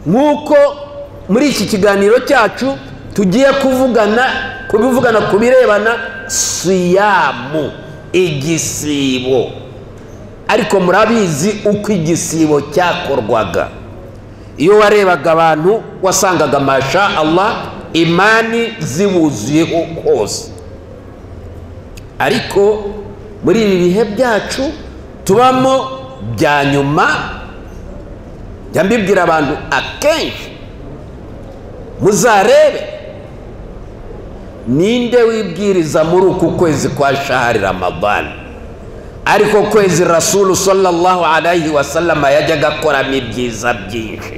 nk'uko muri iki kiganiro cyacu tugiye kubivugana ku birebana siyamu, igisibo. Ariko murabizi uko igisibo cyakorwaga. Iyo warebaga abantu wasangaga masha Allah imani zibuzuyeho hose. Ariko muri ibi bihe byacu tubamo bya nyuma, mbibwira abantu akenshi muzarebe ninde wibwiriza muri uku kwezi kwa shahari Ramadhan, ariko kwezi Rasulu sallallahu alayhi wa sallam yajyaga akoramo ibyiza byinshi,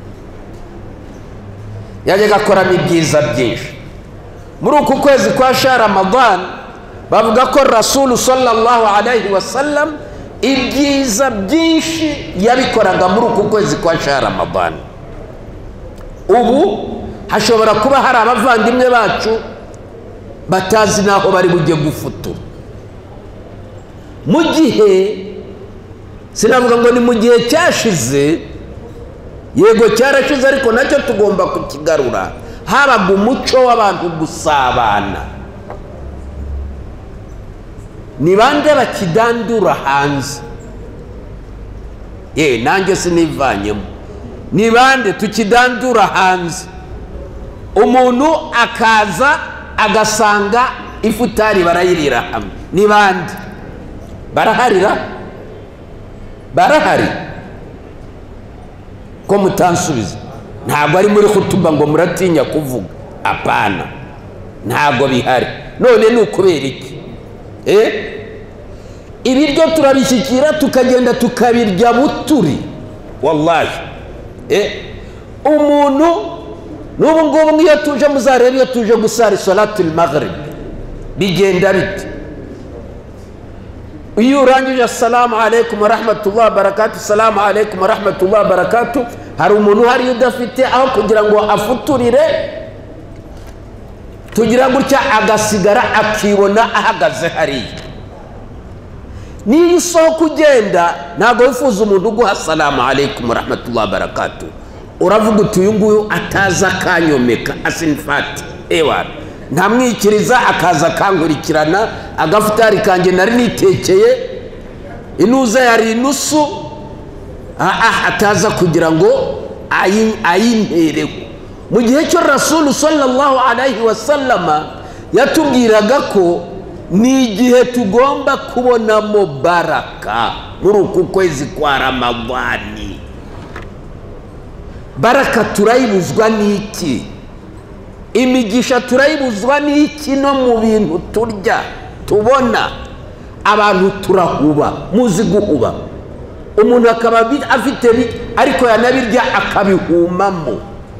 muri uku kwezi kwa shahari Ramadhan. Bavuga ko Rasulu sallallahu alayhi wa sallam ibyiza byinshi yabikoraga muri uku kwezi kwa shahari Ramadhan. Ubu hashobora kuba hari abavandimwe bacu batazi naho bari bujye gufutura. Mu gihe sinavuga ngo ni mu gihe cyashize, yego cyarashize, ariko nacyo tugomba kukigarura. Habaga umuco w'abantu gusabana. Ni bande bakidandura hanze? Nanjye sinivanyemo. Ni bande tukidandura hanze? Umuntu akaza agasanga ifutari barayirira hamwe. Ni bande? Barahari ko mutansubiza? Ntabwo ari muri khutuba ngo muratinya kuvuga. Apana, ntabwo bihari. None ni ukubera iki? Ibiryo turabishyikira tukagenda tukabirya buturi. Wallahi umuntu n'ubu ngubu nk'iyo tuje muzarebe, iyo tuje gusara salatul maghrib bigenda bite? Iyo urangije assalamu alaikum wa rahmatullahi wa barakatuh, assalamu alaikum wa rahmatullahi wa barakatuh, hari umuntu hari udafite aho kugira ngo afuturire, tugira gutya agasigara akibona ahagaze hariya. Niyo usohoka ugenda ntabwo wifuza umuntu uguha assalamu alaikum wa rahmatullahi wa barakatuh, uravuga uti uyu nguyu ataza akanyomeka asinfati ntamwikiriza akaza akankurikirana agafutari kanjye nari nitekeye inuza yari inusu, ataza kugira ngo ayimpereho. Mu gihe cyo Rasulu sallallahu alayhi wa sallama yatubwiraga ko ni igihe tugomba kubonamo baraka muri uku kwezi kwa Ramadhani. Baraka turayibuzwa n'iki? Imigisha turayibuzwa n'iki? No mu bintu turya tubona abantu turahuba, muzi guhuba. Umuntu akaba afite ariko yanabirya akabihumamo.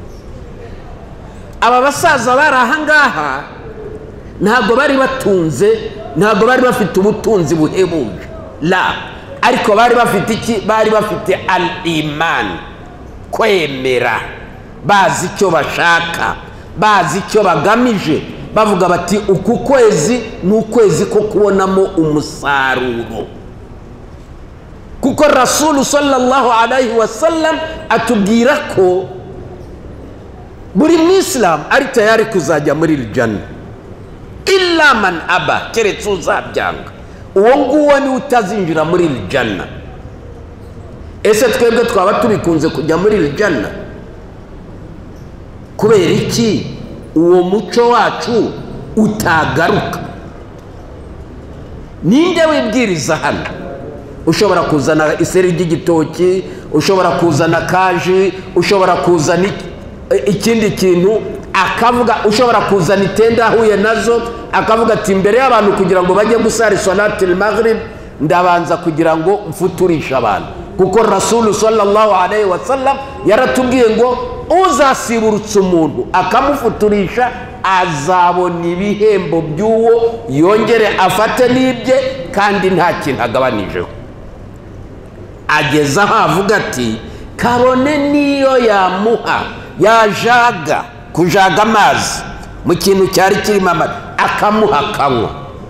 Aba basaza bari ahangaha ntabwo bari batunze, ntabwo bari bafite ubutunzi buhebuje, ariko bari bafite iki? Bari bafite al-iman, kwemera, bazi icyo bashaka, bazi icyo bagamije, bavuga bati uku kwezi ni ukwezi ko kubonamo umusaruro. Kuko Rasulu sallallahu alayhi wa sallam atubwira ko buri Muslim ari tayari kuzajya muri al-janna illa man aba, keretse uzabyanga. Uwo nguwo ni utazinjira muri al-janna. Ese twebwe twaba tubikunze kujya muri al-janna? Kubera iki uwo muco wacu utagaruka? Ninde wibwiriza hano? Ushobora kuzana iseri ry'igitoki, ushobora kuzana kaji, ushobora kuzana ikindi kintu akavuga, ushobora kuzana itenda ahuye nazo akavuga ati imbere y'abantu kugira ngo bajye gusara salatul maghrib ndabanza kugira ngo mfuturisha abantu. Kuko Rasulu sallallahu alayhi wa sallam yaratubwiye ngo uzasiburutsa umuntu akamufuturisha azabona ibihembo by'uwo yongere afate n'ibye kandi nta kintu agabanijeho. Ageza aho avuga ati kabone niyo yamuha yajaga kujaga amazi mu kintu cyari kirimo amazi akamuha akanywa.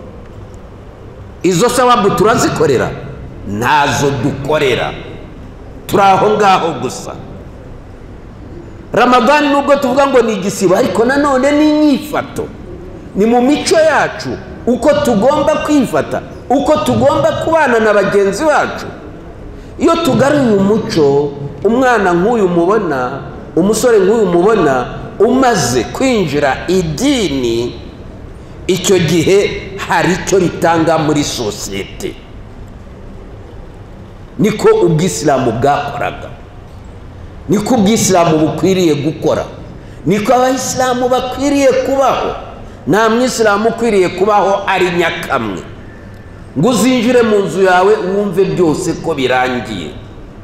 Izo sawabu turazikorera? Ntazo dukorera, turaho ngaho gusa. Ramadani nubwo tuvuga ngo ni igisibo, ariko nanone ni inyifato, ni mu mico yacu uko tugomba kwifata, uko tugomba kubana na bagenzi bacu. Iyo tugaruye umuco, umwana nk'uyu mubona, umusore nk'uyu mubona umaze kwinjira idini, icyo gihe hari icyo ritanga muri sosiyete. Niko ubwisilamu bwakoraga, niko ubwisilamu bukwiriye gukora, niko abayisilamu bakwiriye kubaho. Nta mwisilamu ukwiriye kubaho ari nyakamwe ngo uzinjire mu nzu yawe wumve byose ko birangiye.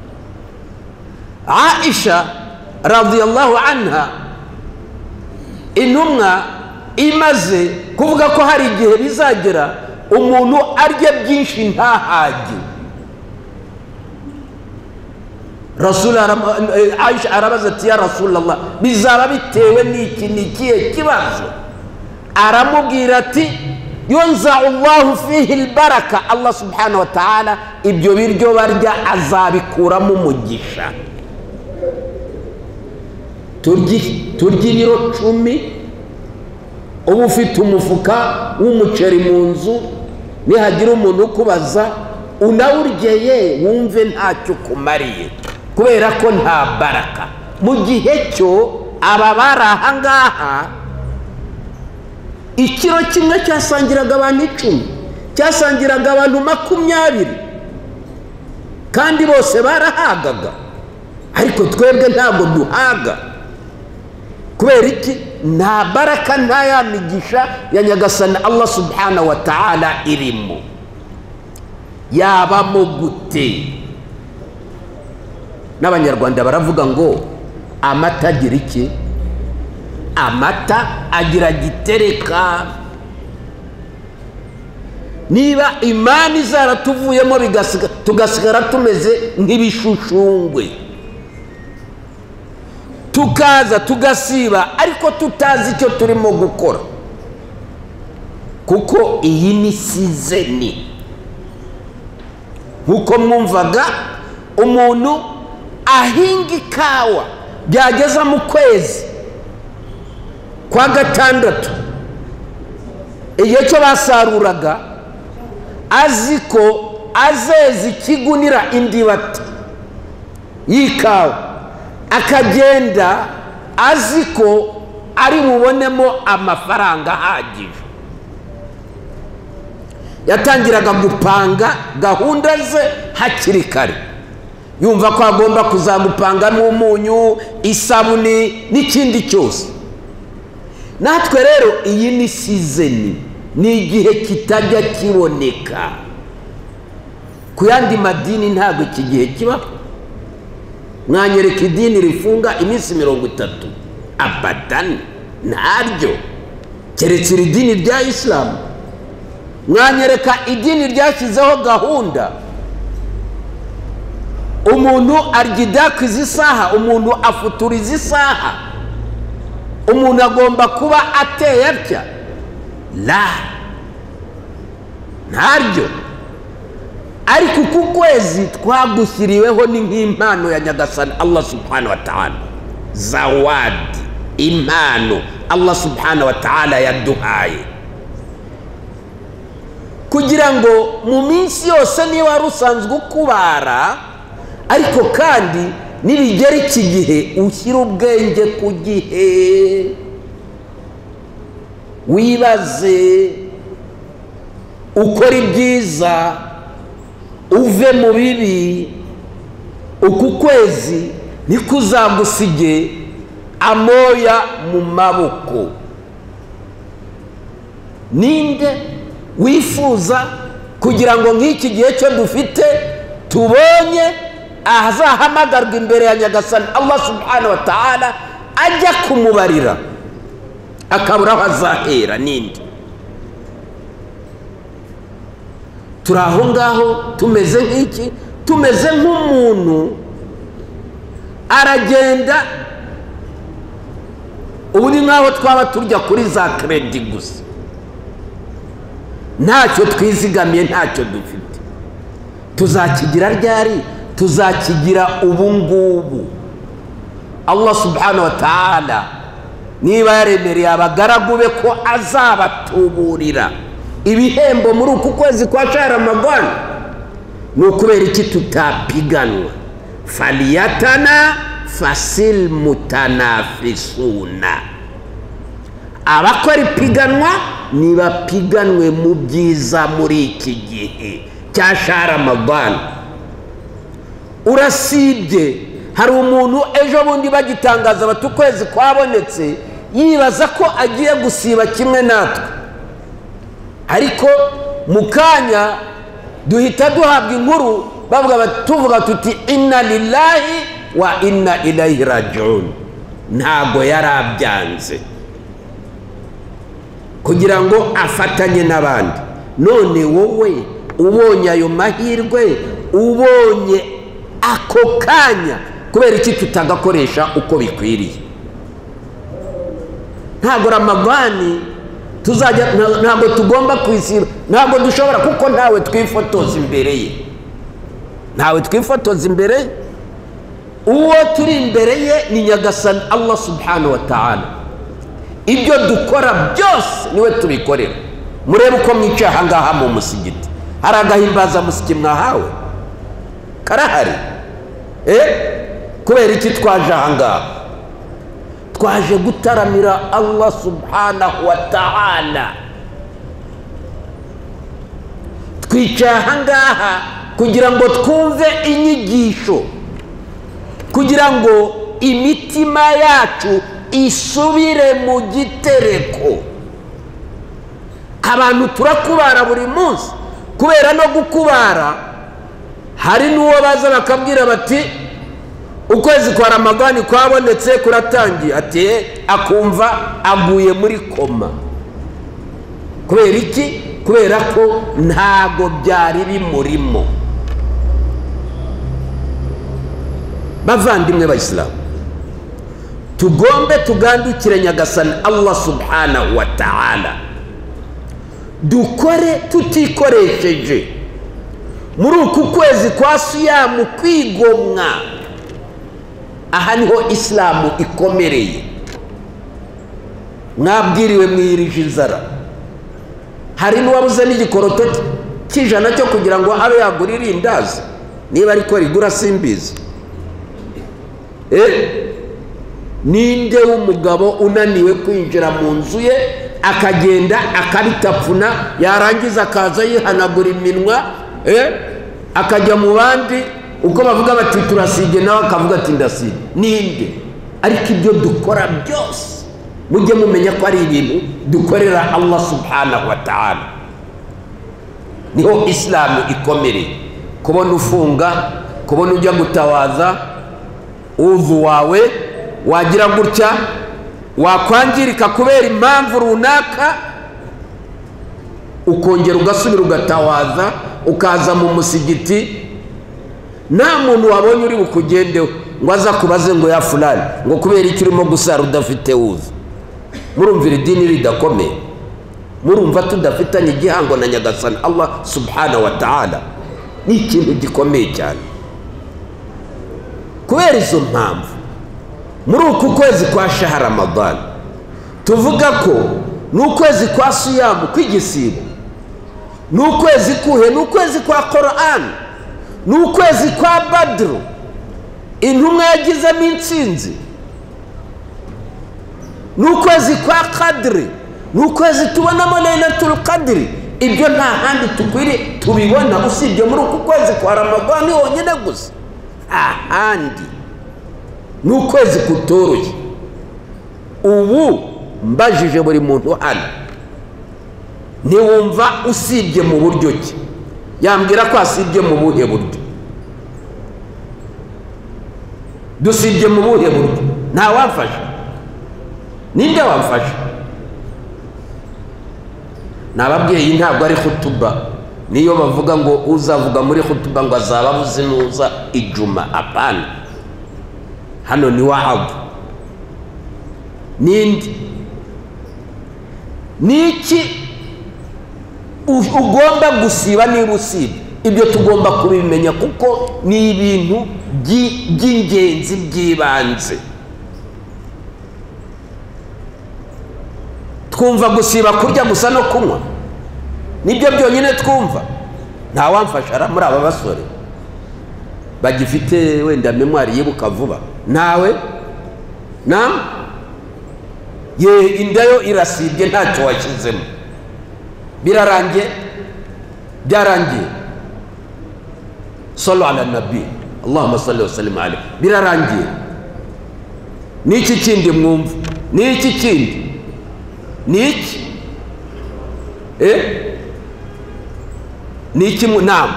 Aisha radhiyallahu anha, intumwa imaze kuvuga ko hari igihe bizagera umuntu arya byinshi ntahage. Aisha arabaza ati ya Rasulullah, bizaba bitewe n'iki, ni ikihe kibazo? Aramubwira ati yunza'u Allahu fihi albaraka, Allah subhanahu wa ta'ala ibyo biryo barya azabikuramo umugisha. Turya ibiro 10, uba ufite umufuka w'umuceri mu nzu, nihagira umuntu ukubaza unawuryeye wumve ntacyo kumariye, kubera ko nta baraka. Mu gihe cyo aba bari aha ngaha, ikiro kimwe cyasangiraga abantu 10, cyasangiraga abantu 20, kandi bose barahagaga. Ariko twebwe ntabwo duhaga. Kubera iki? Nta baraka, nta ya migisha ya nyagasani Allah subhanahu wa ta'ala irimo. Yabamo gute? N'abanyarwanda baravuga ngo amata agira iki? Amata agira gitereka. Niba imani zaratuvuyemo tugasigara tumeze nk'ibishushungwe, tukaza tugasiba ariko tutazi icyo turimo gukora, kuko iyi ni sizeni. Nkuko mwumvaga umuntu ahinga ikawa, byageza mu kwezi kwa gatandatu, igihe cyo basaruraga, azi ko azezi ikigunira indibati y'ikawa, akagenda azi ko ari bubonemo amafaranga ahagije. Yatangiraga gupanga gahunda ze hakiri kare, yumva ko agomba kuzamupangamo umunyu, isabuni n'ikindi cyose. Natwe rero iyi ni sizeni, ni igihe kitajya kiboneka. Ku yandi madini ntabwo iki gihe kibaho. Mwanyereka idini rifunga iminsi 30? Abadan, ntaryo. Keretse idini rya Islam. Mwanyereka idini ryashyizeho gahunda, umuntu arya idaku izi saha, umuntu afutura izi saha, umuntu agomba kuba ateye atya? La, ntaryo. Ariko ku kwezi twagushyiriweho ni nk'impano ya nyagasani Allah subhanahu wa ta'ala, zawadi, impano Allah subhanahu wa ta'ala yaduhaye, kugira ngo mu minsi yose niba wari usanzwe ukubara, ariko kandi nibigera iki gihe ushyira ubwenge ku gihe, wibaze, ukora ibyiza, uve mu bibi. Uku kwezi nikuzagusige amoya mu maboko. Ninde wifuza kugira ngo nk'iki gihe cyo dufite tubonye ahazahamagarwa imbere ya nyagasani Allah subhanahu wa ta'ala, ajya kumubarira akabura aho azahera? Ninde? Turi aho ngaho tumeze nk'iki, tumeze nk'umuntu aragenda, ubu ni nk'aho twaba turya kuri za kredi gusa, ntacyo twizigamiye, ntacyo dufite. Tuzakigira ryari? Tuzakigira ubu ngubu. Allah subhanahu wa ta'ala niba yaremereye abagaragu be ko azabatuburira ibihembo muri uku kwezi kwa shahri Ramadan, ni ukubera iki tutapiganwa? Faliyatana fasil mutanafisuna, abakora ipiganwa nibapiganwe mu byiza muri iki gihe cya shahri Ramadan. Urasibye hari umuntu ejo bundi bagitangaza bati ukwezi kwabonetse, yibaza ko agiye gusiba kimwe natwe, ariko mukanya duhita duhabwa inkuru tuvuga tuti inna lillahi wa inna ilayhi raji'un. Ntago yarabyanze kugira ngo afatanye n'abandi. None wowe ubonye ayo mahirwe, ubonye ako kanya, kubera iki tutagakoresha uko bikwiriye? Ntago Ramadani ntago tugomba kwisiba, ntago dushobora, kuko ntawe twifotoza imbere ye, ntawe twifotoza imbere. Uwo turi imbere ye ni Nyagasani Allah subhanahu wa ta'ala. Ibyo dukora byose niwe tubikorera. Murebe uko mwicaye aha ngaha mu musigiti, hari agahimbaza musiki mwahawe? Karahari? Kubera iki twaje aha ngaha? Twaje gutaramira Allah subhanahu wa ta'ala. Twicaye aha ngaha kugira ngo twumve inyigisho, kugira ngo imitima yacu isubire mu gitereko. Abantu turakubara buri munsi, kubera no gukubara hari n'uwo baza bakabwira bati ukwezi kwa Ramadani kwabonetse kuratangiye, ati akumva aguye muri koma. Kubera iki? Kubera ko ntago byari bimurimo. Bavandimwe b'Islam, tugombe tugandukire Nyagasani Allah subhanahu wa ta'ala, dukore tutikoresheje muri uku kwezi kwa siyamu kwigomwa. Aha niho Islamu ikomereye. Mwabwiriwe mwirije inzara, hari n'uwabuze n'igikoroto cy'ijana cyo kugira ngo abe yagura irindazi, niba ariko rigura simbizi. Ninde w'umugabo unaniwe kwinjira mu nzu ye akagenda akabitapfuna, yarangiza akaza yihanagura iminwa, akajya mu bandi uko bavuga bati turasige, nawe akavuga ati ndasige? Ninde? Ariko ibyo dukora byose mujye mumenya ko ari ibintu dukorera Allah subhanahu wa ta'ala. Niho Islamu ikomereye. Kubona ufunga, kubona ujya gutawaza uvu wawe, wagira gutya wakwangirika kubera impamvu runaka, ukongera ugasubira ugatawaza, ukaza mu musigiti, nta muntu wabonye uri bukugendeho ngo aza kubaze ngo ya fulani ngo kubera iki urimo gusara udafite uvu. Murumvira idini ridakomeye? Murumva tudafitanye igihango na Nyagasani Allah subhanahu wa ta'ala? Ni ikintu gikomeye cyane. Kubera izo mpamvu, muri uku kwezi kwa shahri Ramadan tuvuga ko ni ukwezi kwa siyamu kw'igisibo, ni ukwezi kuhe, ni ukwezi kwa Qur'an, ni ukwezi kwa Badru, intumwa yagizemo intsinzi, ni ukwezi kwa Qadri, ni ukwezi tubonamo Laylatul Qadri. Ibyo nta handi tukwiriye tubibona usibye muri uku kwezi kwa Ramadani honyine gusa. Ahandi ni ukwezi kutoroshye. Ubu mbajije buri muntu hano, ntiwumva usibye mu buryo ki? Yambwira ko asibye mu buhe buryo? Dusibye mu buhe buryo? Nta wamfasha? Ninde wamfasha? Nababwiye ntabwo ari khutuba. Niyo bavuga ngo uzavuga muri khutuba ngo azaba buzinuza ijuma, apana. Hano ni wa'adh. Ninde? Niki ugomba gusiba niba usiba? Ibyo tugomba kubimenya kuko ni ibintu by'ingenzi by'ibanze. twumva gusiba kurya gusa no kunywa, nibyo byonyine twumva. Nta wamfasha muri aba basore bagifite wenda memwari yibuka vuba, nawe ye indayo irasibye ntacyo washyizemo, birarangiye, byarangiye. Sallu ala nabi, Allahumma salli wa sallim alayhi. Birarangiye. Niki kindi mwumva? Niki kindi? Niki? Niki naam?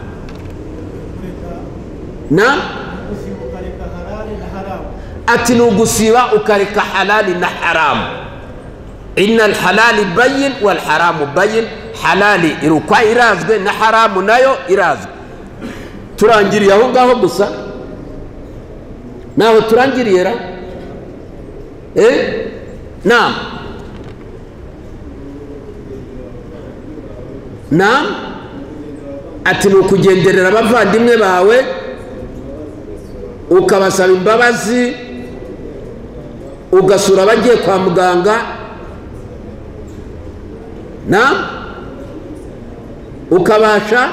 Na? Ati nugusiba ukareka halali na haramu. Innal halali bayin wal haramu bayin. Halali irukwa irazwe na haramu nayo irazwe. Turangiriye aho ngaho gusa? Naho turangiriye ra? Naam. Naam. Ati nukugenderera abavandimwe bawe ukabasaba imbabazi, ugasura abagiye kwa muganga, ukabasha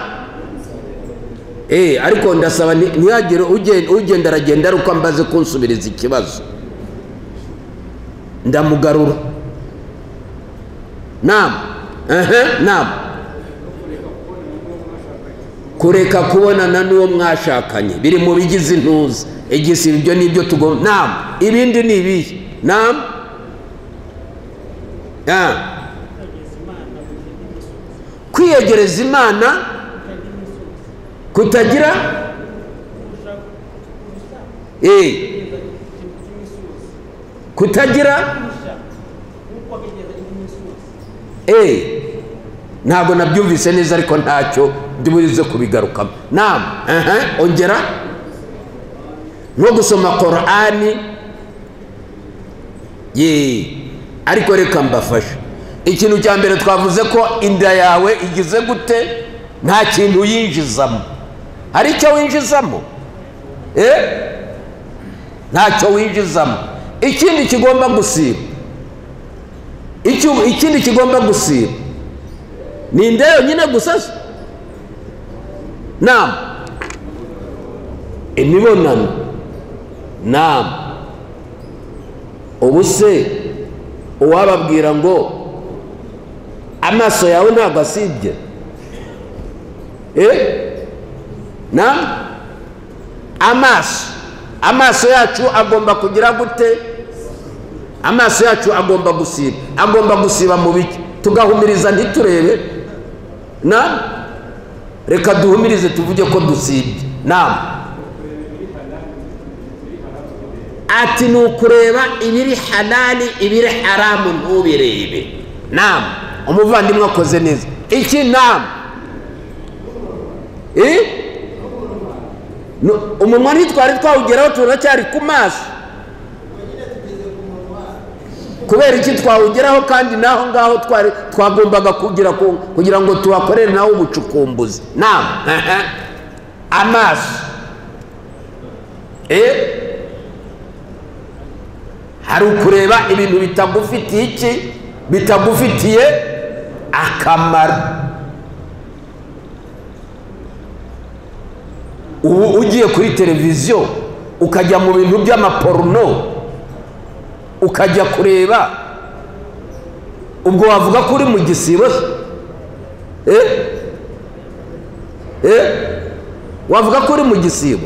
ariko ndasaba ntihagire ugenda aragenda ari uko ambaze kunsubiriza ikibazo, ndamugarura. Naam. Naam. Kureka kubonana n'uwo mwashakanye biri mu bigize intuza, igisibo ibyo nibyo tugomba. Naam. Ibindi ni ibihe? Naam. Kwiyegereza Imana kutagira kutagira ntabwo nabyumvise neza ariko ntacyo ndiburize kubigarukamo. Naam. Ongera. No gusoma Qur'ani ariko reka mbafashe. Ikintu cya mbere twavuze ko inda yawe igize gute, nta kintu yinjizamo. Hari icyo winjizamo? Ntacyo winjizamo. Ikindi kigomba gusiba, ikindi kigomba gusiba ni inda yonyine gusa. Naam. Imibonano. Naam. Ubuse uwababwira ngo amaso yawe ntabwo asibye? Naam. Amaso yacu agomba kugira gute? Amaso yacu agomba gusiba. Agomba gusiba mu biki? Tugahumiriza ntiturebe? Naam. Reka duhumirize tuvuge ko dusibye. Naam. Ati nukureba ibiri halali ibiri haramu ntubirebe. Naam. Umuvandimwe akoze neza. Iki naam. Umunwa ntitwari twawugeraho turacyari ku maso. Kubera iki twawugeraho kandi naho ngaho twagombaga kugira ngo tuhakorere naho ubucukumbuzi. Naam. Amaso. Hari ukureba ibintu bitagufitiye iki? Bitagufitiye akamaro. Ubu ugiye kuri televiziyo ukajya mu bintu by'amaporno ukajya kureba, ubwo wavuga ko uri mu gisibo? Wavuga ko uri mu gisibo?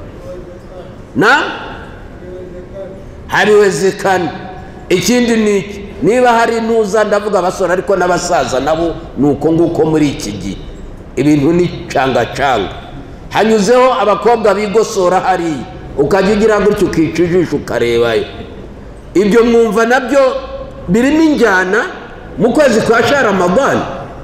Hari wezekana. Ikindi ni niba hari ntuza, ndavuga abasore ariko n'abasaza nabo nuko nguko muri iki gihe ibintu ni canga. Hanyuzeho abakobwa bigosora hari ukajya ugira gutyo ukicujisha ukarebayo. Ibyo mwumva nabyo birimo injyana mu kwezi kwa Ramadani.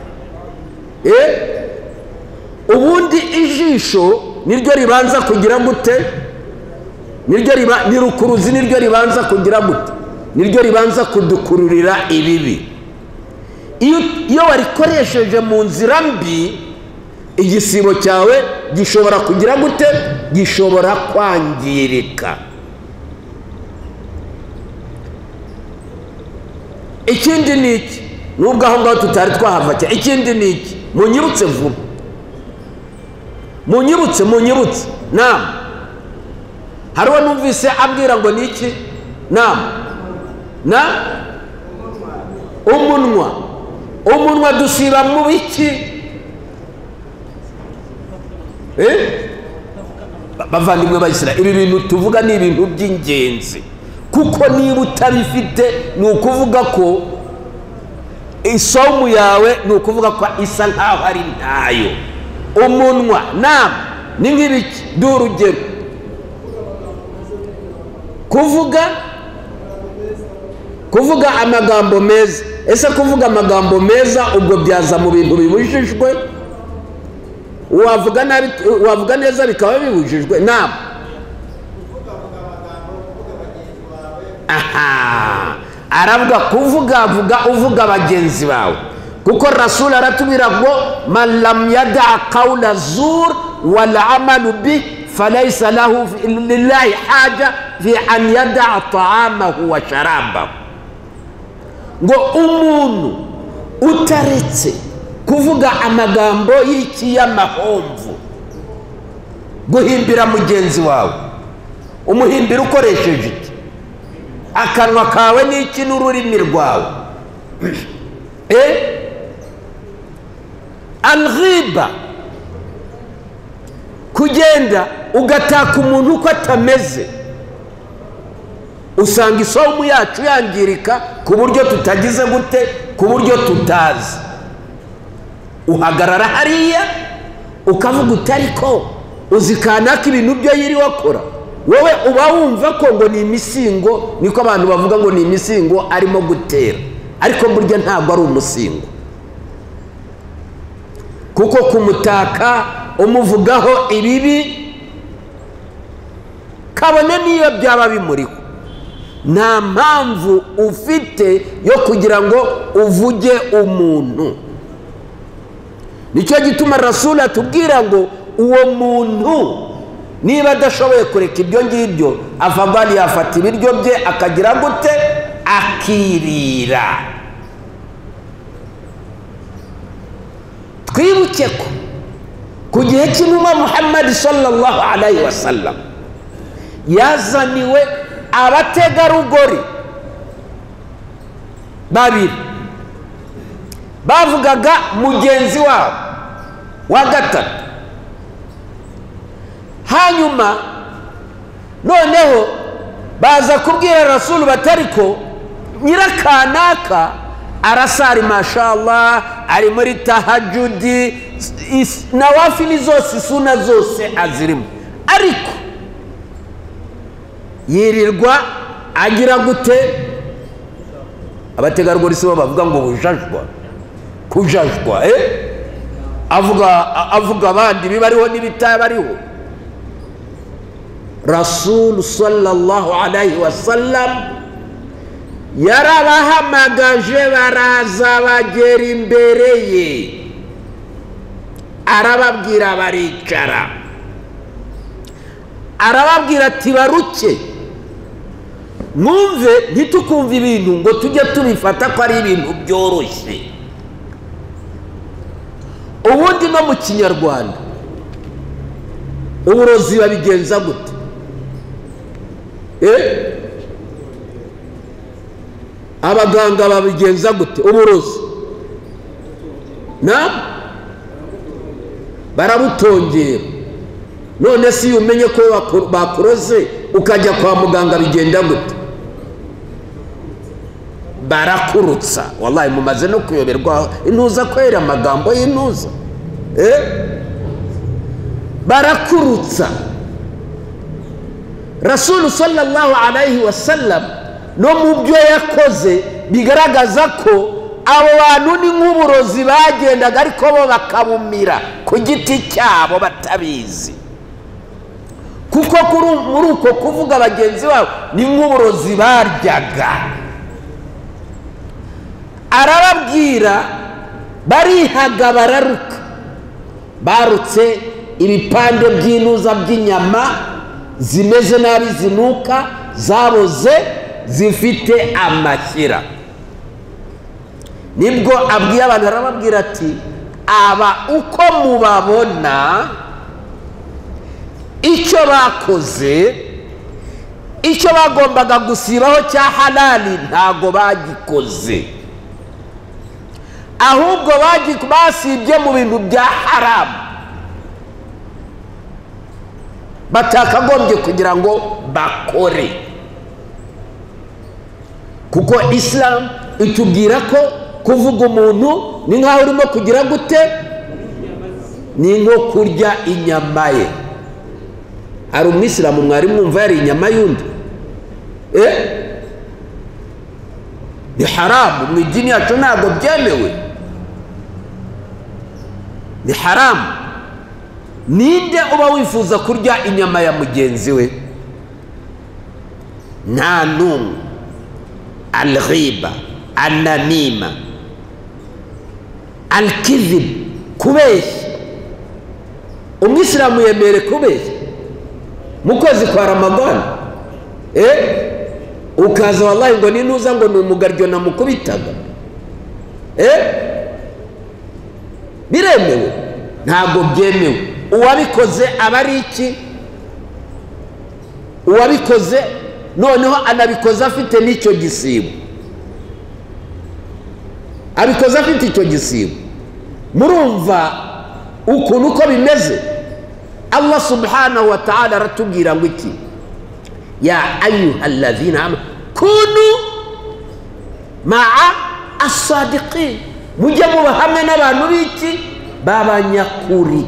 Ubundi ijisho niryo ribanza kugira gute? Ni rukuruzi niryo ribanza kugira gute? Niryo ribanza kudukururira ibibi. Iyo warikoresheje mu nzira mbi, igisibo cyawe gishobora kugira gute? Gishobora kwangirika. ikindi ni iki nubwo aho ngaho tutari twahava cyane ikindi ni iki munyibutse vuba munyibutse naam hariho numvise abwira ngo ni iki naam na umunwa dusiba mu biki bavandimwe bayisira ibi bintu tuvuga ni ibintu by'ingenzi kuko niba utabifite ni ukuvuga ko isomu yawe ni ukuvuga ko isa nkaho ari ntayo umunwa naam ni nk'ibiki urugero kuvuga amagambo meza ese kuvuga amagambo meza ubwo byaza mu bintu bibujijwe wavuga neza bikaba bibujijwe naam aravuga uvuga bagenzi bawe kuko rasul aratubwira ngo man lam yada qawla zur wal amalu bi falaysa lahu lillahi haja fi an yada ta'amahu wa sharabahu ngo umuntu utaretse kuvuga amagambo y'ikiyamahomvu guhimbira mugenzi wawe umuhimbira ukoresheje iki akanwa kawe n'iki n'ururimi rwawe alghiba kugenda ugataka umuntu uko atameze usanga isomu yacu yangirika ku buryo tutagize gute ku buryo tutazi uhagarara hariya ukavuga utariko uzikanaka ibintu byo yiri wakora wowe uba wumva ko ngo ni imisingo niko abantu bavuga ngo ni imisingo arimo gutera ariko burya ntabwo ari umusingo kuko kumutaka umuvugaho ibibi kabone niyo byaba bimuriho nta mpamvu ufite yo kugira ngo uvuge umuntu nicyo gituma rasul atubwira ngo uwo muntu niba adashoboye kureka ibyo ngibyo afabali yafata ibiryo bye akagira gute akirira twibuke ko ku gihe cy'intumwa Muhammad sallallahu alaihi wasallam yazaniwe abategarugori babiri bavugaga mugenzi wabo wa gatatu hanyuma noneho baza kubwira rasulu batariko nyirakanaka arasari mashallah ari muri tahajudi nawafili zose suna zose azirimo ariko yirirwa agira gute abategarugori sibo bavuga ngo kujajwa avuga abandi bibariho n'ibitabariho rasul sallallahu alaihi wasallam yarabahamagaje baraza bagera imbere ye arababwira baricara arababwira ati baruke mwumve ntitukumva ibintu ngo tujye tubifata ko ari ibintu byoroshye ubundi no mu kinyarwanda uburozi babigenza gute abaganga babigenza gute uburozi barabutongera none si umenye ko bakuroze ukajya kwa muganga bigenda gute barakurutsa wallahi mumaze no kuyoberwa intuza kwera amagambo y'intuza barakurutsa rasul sallallahu alaihi wasallam no mu byo yakoze bigaragaza ko abo bantu ni nk'uburozi bagendaga ariko bo bakabumira ku giti cyabo batabizi kuko muri uko kuvuga bagenzi babo ni nk'uburozi baryaga arababwira barihaga bararuka barutse ibipande by'intuza by'inyama zimeze nabi zinuka zaboze zifite amashyira nibwo abwiye abantu arababwira ati aba uko mubabona icyo bakoze icyo bagombaga gusibaho cya halali ntago bagikoze, ahubwo basibye mu bintu bya haramu batakagombye kugira ngo bakore. Kuko Islam itubwira ko kuvuga umuntu ni nkaho urimo kugira gute, ni nko kurya inyama ye. Hari umwisilamu mwari mwumva yari inyama y'undi? Ni haramu, mu idini yacu ntabwo byemewe, ni haramu. Ninde uba wifuza kurya inyama ya mugenzi we? Nta n'umwe. Al-ghiba, an-namima, al-kidhib, kubeshya. Umwisilamu yemere kubeshya mu kwezi kwa Ramadani? Ukaza wallahi ngo ninuza ngo ni umugaryo namukubitaga? Biremewe? Ntabwo byemewe. Uwabikoze aba ari iki? Uwabikoze noneho anabikoze afite n'icyo gisibo, abikoze afite icyo gisibo. Murumva ukuntu uko bimeze? Allah subhanahu wa ta'ala aratubwira ngo iki? Ya ayyuhalladhina amanu kunu ma'a as-sadiqin, mujye muba hamwe n'abantu b'iki? B'abanyakuri.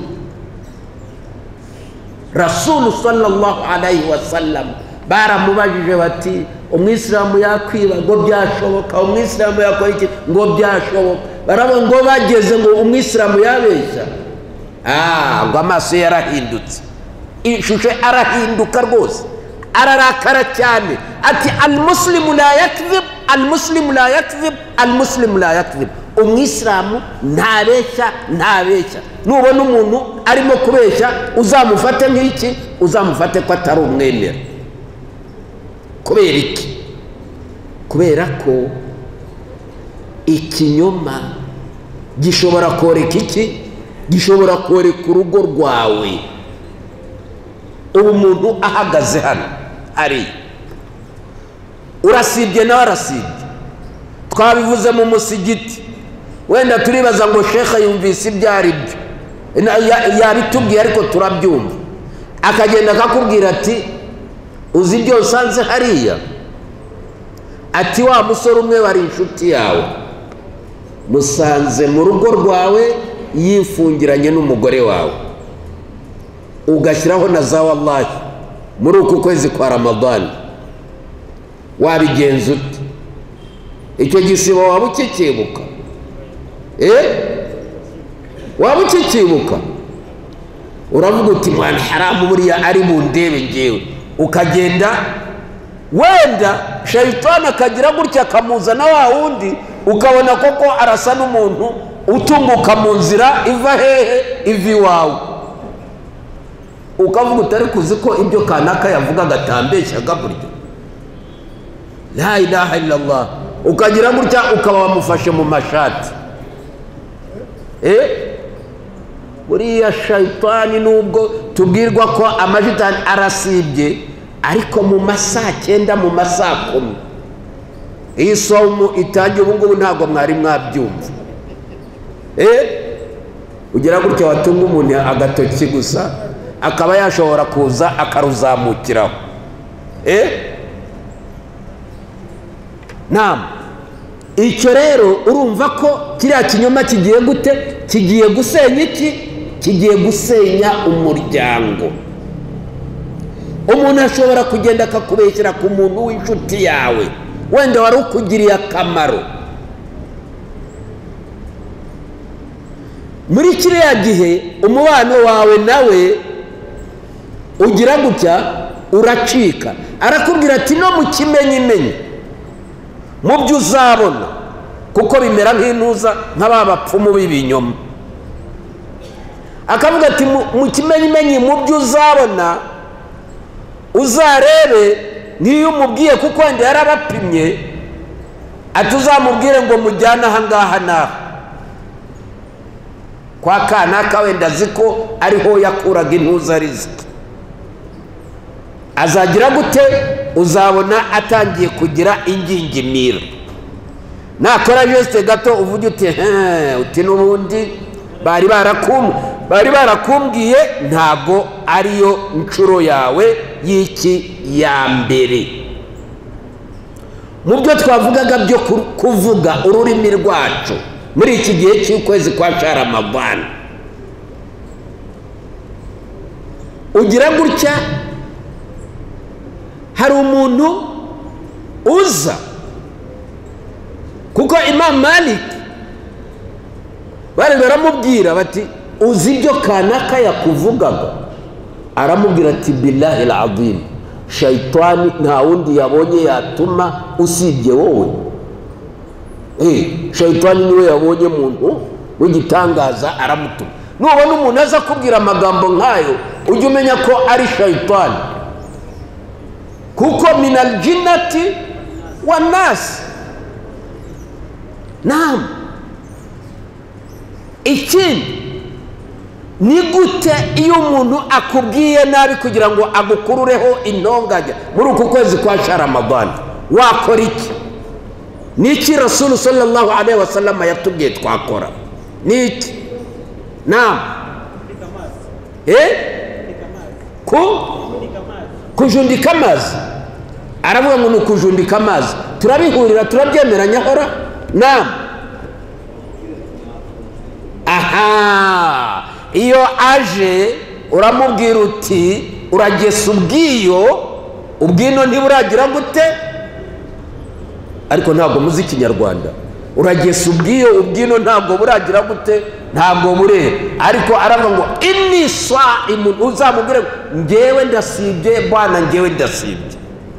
Rasul sallallahu alayhi wa sallam baramubajije bati umwisilamu yakwiba? Ngo byashoboka. Umwisilamu yakora iki? Ngo byashoboka. Barabo ngo bageze ngo umwisilamu yabeshya, ngo amaso yarahindutse, ishusho arahinduka rwose, ararakara cyane ati al-muslimu la yakdhib, al-muslimu la yakdhib, al-muslimu la yakdhib. Umwisilamu ntabeshya, ntabeshya. Nubona umuntu arimo kubeshya uzamufate nk'iki? Uzamufate ko atari umwemera. Kubera iki? Kubera ko ikinyoma gishobora koreka iki? Gishobora koreka urugo rwawe. Umuntu ahagaze hano ari urasibye nawe arasibye, twabivuze mu musigiti, wenda turibaza ngo shekha yumvise ibyari byo, yabitubwiye ariko turabyumva. Akagenda akakubwira ati uzi ibyo usanze hariya? Ati wa musore umwe wari inshuti yawe musanze mu rugo rwawe yifungiranye n'umugore wawe, ugashyiraho na za wallahi muri uku kwezi kwa Ramadani, wabigenza ute? Icyo gisibo waba ukikibuka? Waba ukikibuka? Uravuga uti mwana haramu buriya ari bundebe ngewe, ukagenda wenda shayitani akagira gutya akamuzana wa wundi, ukabona koko arasa n'umuntu utunguka mu nzira iva hehe? Iva iwawe. Ukavuga utari kuzi ko ibyo kanaka yavugaga atambeshyaga buryo. La ilaha illallah. Ukagira gutya ukaba wamufashe mu mashati. Buriya shayitani nubwo tubwirwa ko amajitani arasibye, ariko mu masaa 9 mu masaa 10 iyi somo itangiye ubu ngubu ntabwo mwari mwabyumva. Ugira gutya watunga umuntu agatoki gusa akaba yashobora kuza akaruzamukiraho. Naam, icyo rero urumva ko kiriya kinyoma kigiye gute? Kigiye gusenya iki? Kigiye gusenya umuryango. Umuntu ashobora kugenda akakubeshyira ku muntu w'inshuti yawe, wenda wari ukugiriye akamaro. Muri kiriya gihe umubano wawe nawe ugira gutya uracika. Arakubwira ati no mu kimenyimenyi mu byo uzabona, kuko bimera nk'intuza nk'abapfumu b'ibinyoma. Akavuga ati mu kimenyimenyi mu byo uzabona uzarebe, niyo umubwiye kuko wenda yarabapimye atuzamubwire ngo mujyane aha ngaha naha kwa kanaka, wenda ziko ariho yakuraga intuza riziki. Azagira gute? Uzabona atangiye kugira ingingimira. Nakora juste gato uvuge uti n'ubundi bari barakumbwiye ntago ariyo ncuro yawe y'iki ya mbere. Mu byo twavugaga byo kuvuga ururimi rwacu muri iki gihe cy'ukwezi kwa Ramadhan, ugira gutya hari umuntu uza, kuko Imam Malik bari baramubwira bati uzi ibyo kanaka yakuvugaga? Aramubwira ati billahi al-azim, shaytani nta wundi yabonye yatuma usibye wowe. Shaytani niwe yabonye muntu w'igitangaza aramutuma. Nubona umuntu aza kubwira amagambo nkayo ujye umenya ko ari shaytani, kuko minal jinnati wan nas. Naam. Ikindi ni gute iyo umuntu akubwiye nabi kugira ngo agukurureho intonganya muri uku kwezi kwa Ramadhan, wakora iki? Niki Rasul sallallahu alaihi wasallam yatubwiye twakora? Niki? Naam. Kujundika amazi. Aravuga ngo kujundika amazi turabihurira turabyemeranya hora. Naam. Aha, iyo aje uramubwira uti uragesa ubwino ntiburagira gute? Ariko ntabwo muzi Ikinyarwanda. Uragesa ubwino ntabwo buragira gute? Ntabwo burera. Ariko aravuga ngo inni saimun, uzamubwire ngewe ndasibye bwana, ngewe ndasibye.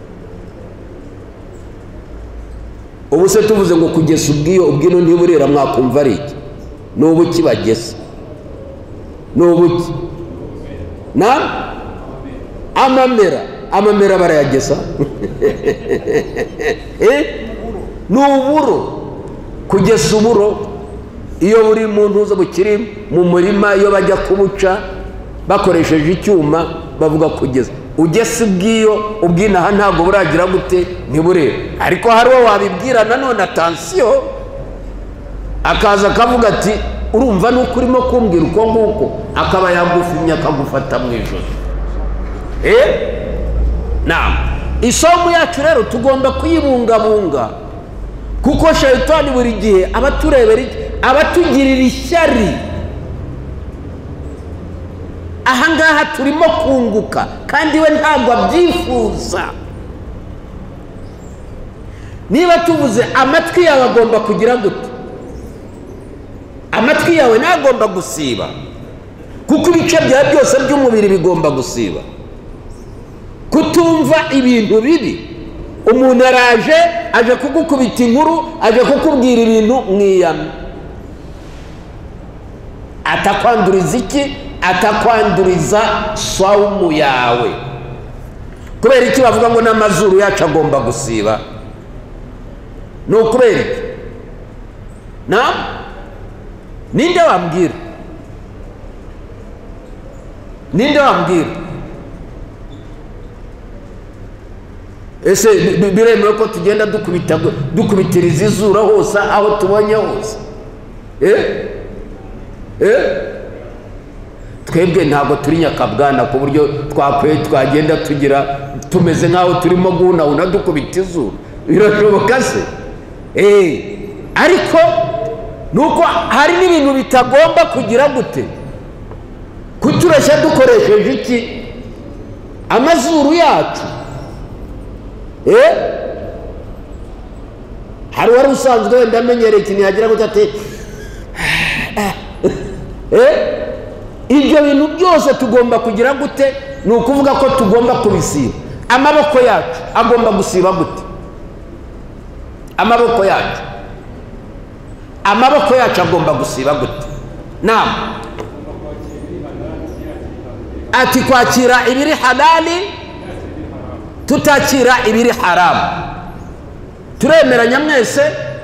Ubu se tuvuze ngo kugesa ubwino ntiburera, mwakumva ari iki? Nubuki bagesa? Nubuki? Na amamera barayagesa. Nuburo kugesa uburo iyo buri muntu uza bukiri mu murima, iyo bajya kubuca bakoresheje icyuma bavuga kugesa. Ugesa ubwinaha ntabwo buragira gute? Ntiburera. Ariko hariho wabibwira nanone attention, akaza akavuga ati urumva nuko urimo kumbwira uko nguko, akaba yagufimye akagufata mu ijoro. Naam. Isomo yacu rero tugomba kuyibungabunga, kuko shaytani buri gihe abatugirira ishyari. Ahangaha turimo kunguka kandi we ntabwo abyifuza. Niba tuvuze amatwi yawe agomba kugira gute? Amatwi yawe ntagomba gusiba, kuko ibice byawe byose by'umubiri bigomba gusiba. Kutumva ibintu bibi. Umuntu aje kugukubita inkuru, aje kukubwira ibintu mwiyame. Atakwanduriza iki? Atakwanduriza saumu yawe. Kubera iki bavuga ngo n'amazuru yacu agomba gusiba? No kubera iki? Na ninde wambwira? Ese biremewe ko tugenda dukubitiriza izura hose aho tubonye hose? Twebwe ntabwo turi nyakabwana ku buryo twagenda tumeze nk'aho turimo guhunahuna dukubita izuru. Birashoboka se? Ariko nuko hari n'ibintu bitagomba kugira gute? Kuturashya dukoresheje iki? Amazuru yacu. Hari wari usanzwe wenda amenyereye ikintu yagira gute ati ibyo bintu byose tugomba kugira gute? Ni ukuvuga ko tugomba kubisiba. Amaboko yacu agomba gusiba gute? Amaboko yacu agomba gusiba gute? Naam. Ati kwakira ibiri halali, tutakira ibiri haramu. Turemeranya mwese?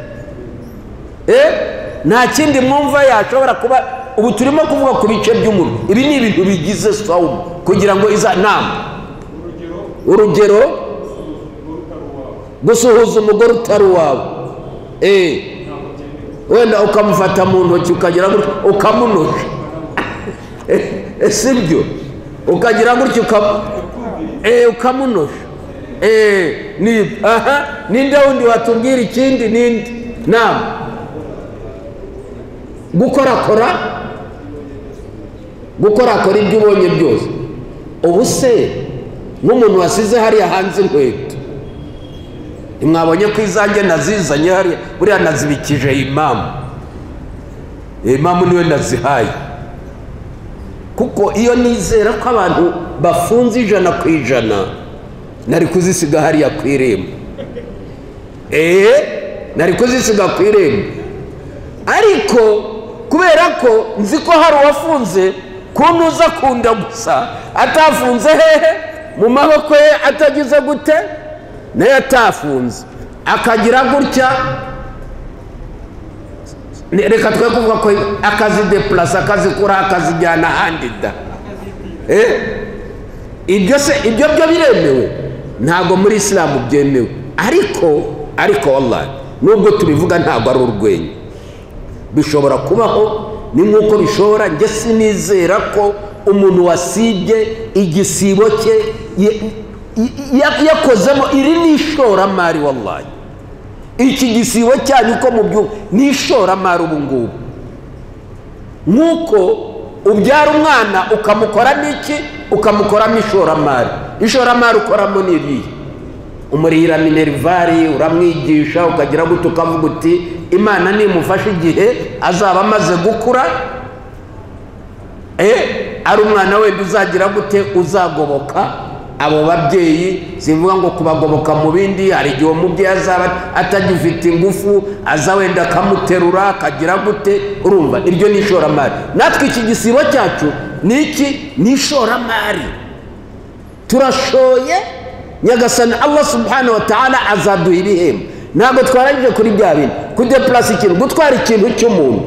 nta kindi mwumva yashobora kuba. Ubu turimo kuvuga ku bice by'umuntu, ibi ni ibintu bigize sawumu kugira ngo iza nama. Urugero, gusuhuza umugore utari uwawe, wenda ukamufata mu ntoki ukagira gutya ukamunosha, sibyo? Ukagira gutya ukamunosha. Ninde wundi watubwira ikindi? Ninde? Nama. gukorakora ibyo ubonye byose. Ubu se nk'umuntu wasize hariya hanze inkweto, mwabonye ko izanjye nazizanye hariya, buriya nazibikije imamu. Imamu niwe nazihaye, kuko iyo nizera ko abantu bafunze 100% nari kuzisiga hariya ku irembo. Nari kuzisiga ku irembo, ariko kubera ko nzi ko hari uwafunze kuntuza kunda gusa, atafunze hehe mu maboko ye, atagize gute nayo atafunze, akagira gutya. Reka twe kuvuga ko akazi deplace, akazikura, akazijyana ahandi da. Ibyo byo biremewe? Ntago muri Islamu byemewe. Ariko wallahi nubwo tubivuga ntago ari urwenya, bishobora kubaho. Ni nk'uko bishobora, njye sinizera ko umuntu wasibye igisibo cye yakozemo iri n'ishoramari. Wallahi iki gisibo cyanyu ko mu by'ubu ni ishoramari. Ubu ngubu nk'uko ubyara umwana ukamukora n'iki, ukamukoramo ishoramari. Ishoramari ukoramo n'iriya, umurihira minervari, uramwigisha, ukagira gute, ukavuga uti Imana nimufasha igihe azaba amaze gukura, ari umwana wenda uzagira gute, uzagoboka abo babyeyi. Simvuga ngo kubagoboka mu bindi, hari igihe umubyeyi azaba atagifite ingufu, aza wenda akamuterura, akagira gute. Urumva iryo ni ishoramari. Natwe iki gisibo cyacu ni iki? Ni ishoramari. Turashoye, Nyagasani Allah subhanahu wa ta'ala azaduha ibihembo. Ntabwo twarangije kuri bya bintu, kudeplace ikintu, gutwara ikintu cy'umuntu.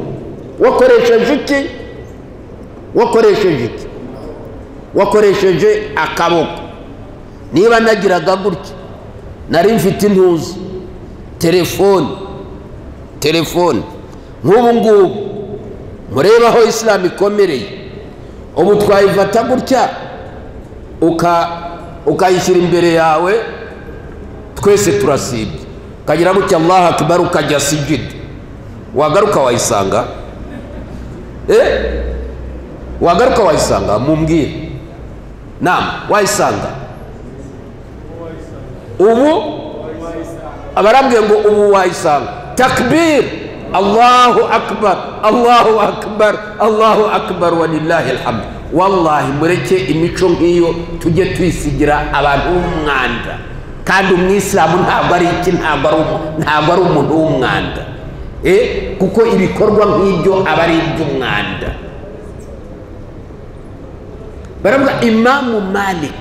Wakoresheje akaboko. Niba nagiraga gutya, nari mfite intuzi telefone nk'ubu ngubu mureba aho Islam ikomereye. Ubu twayifata gutya ukayishyira imbere yawe, twese turasibye, ukagira gutya Allahu akbar, ukajya sujud, wagaruka wayisanga. Wagaruka wayisanga, mumbwire. Naam, wayisanga. Ubu abarambwiye ngo ubu wayisanga. Takbir, Allahu akbar, Allahu akbar, Allahu akbar, walillahi alhamd. Wallahi mureke imico nk'iyo tujye twisigira abantu b'umwanda. Kandi umwisilamu ntabwo ari iki, ntabwo ari umuntu w'umwanda. Kuko ibikorwa nk'ibyo aba ari iby'umwanda. Baravuga Imamu Malik,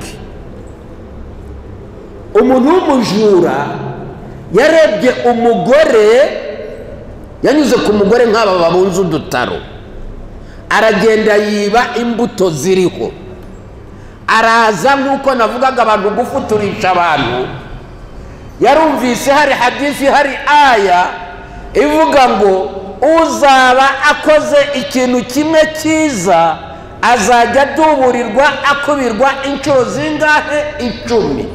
umuntu w'umujura yarebye umugore, yanyuze ku mugore nk'aba babunze udutaro, aragenda yiba imbuto ziriho. Araza nk'uko navugaga abantu gufuturisha abantu, yarumvise hari hadisi, hari aya ivuga ngo uzaba akoze ikintu kimwe cyiza azajya aduburirwa, akubirwa inshuro zingahe? 10.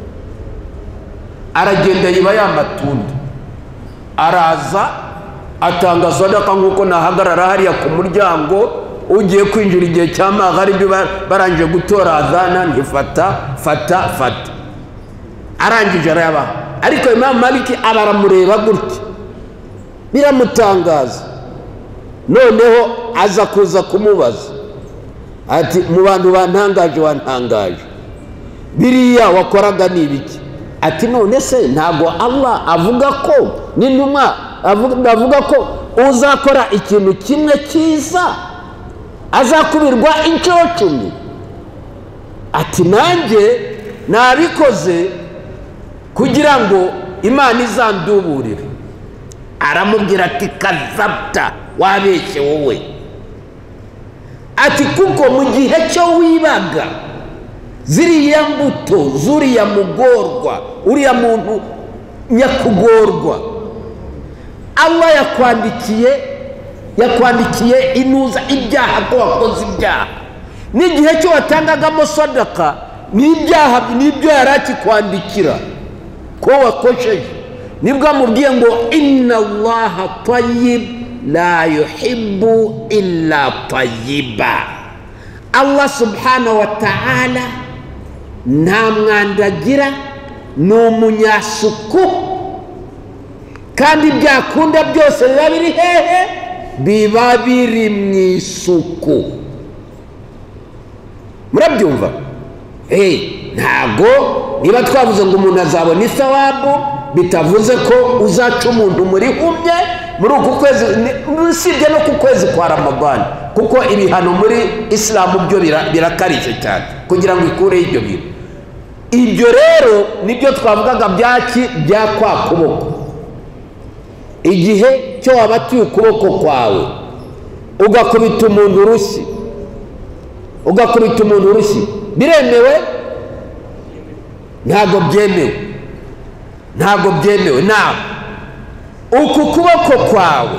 Aragenda yiba ya matunda, araza atanga sadaka nk'uko nahagarara hariya ku muryango, ugiye kwinjira igihe cya magharibi barangije gutora adhana, fata. Arangije arayaba. Ariko Imam Maliki abaramureba gutya, biramutangaza. Noneho aza kuza kumubaza ati, mu bantu bantangaje wantangaje, biriya wakoraga ni ibiki? Ati none se ntago Allah avuga ko n'intumwa avuga ko uzakora ikintu kimwe cyiza azakubirwa inshuro 10? Ati nanjye nabikoze kugira ngo Imana izanduburire. aramubwira ati kazabta, wabeshye wowe. Ati kuko mu gihe cyo wibaga ziriya mbuto zuriya mugorwa, uriya muntu nyakugorwa, Allah yakwandikiye inuza ibyaha ko wakoze ibyaha. N'igihe cyo watangagamo sadaka n'ibyaha n'ibyo yarakikwandikira ko wakosheje, nibwo amubwiye ngo inna Allaha tayyib la yuhibbu illa tayyiba. Allah subhanahu wa ta'ala nta mwandagira, ni umunyasuku, kandi byakunda byose biba biri hehe? Biba biri mu isuku. Murabyumva? Ntago niba twavuze ngo umuntu azabona isawabu bitavuze ko uzaca umuntu muri humye muri uku kwezi, usibye no ku kwezi kwa Ramadani, kuko ibihano muri Islamu byo birakarishye cyane kugira ngo ikureho ibyo bintu. Ibyo rero nibyo twavugaga bya kwa kuboko. Igihe cyo wabatiye ukuboko kwawe ugakubita umuntu urushyi, biremewe? Ntago byemewe. Nawe uku kuboko kwawe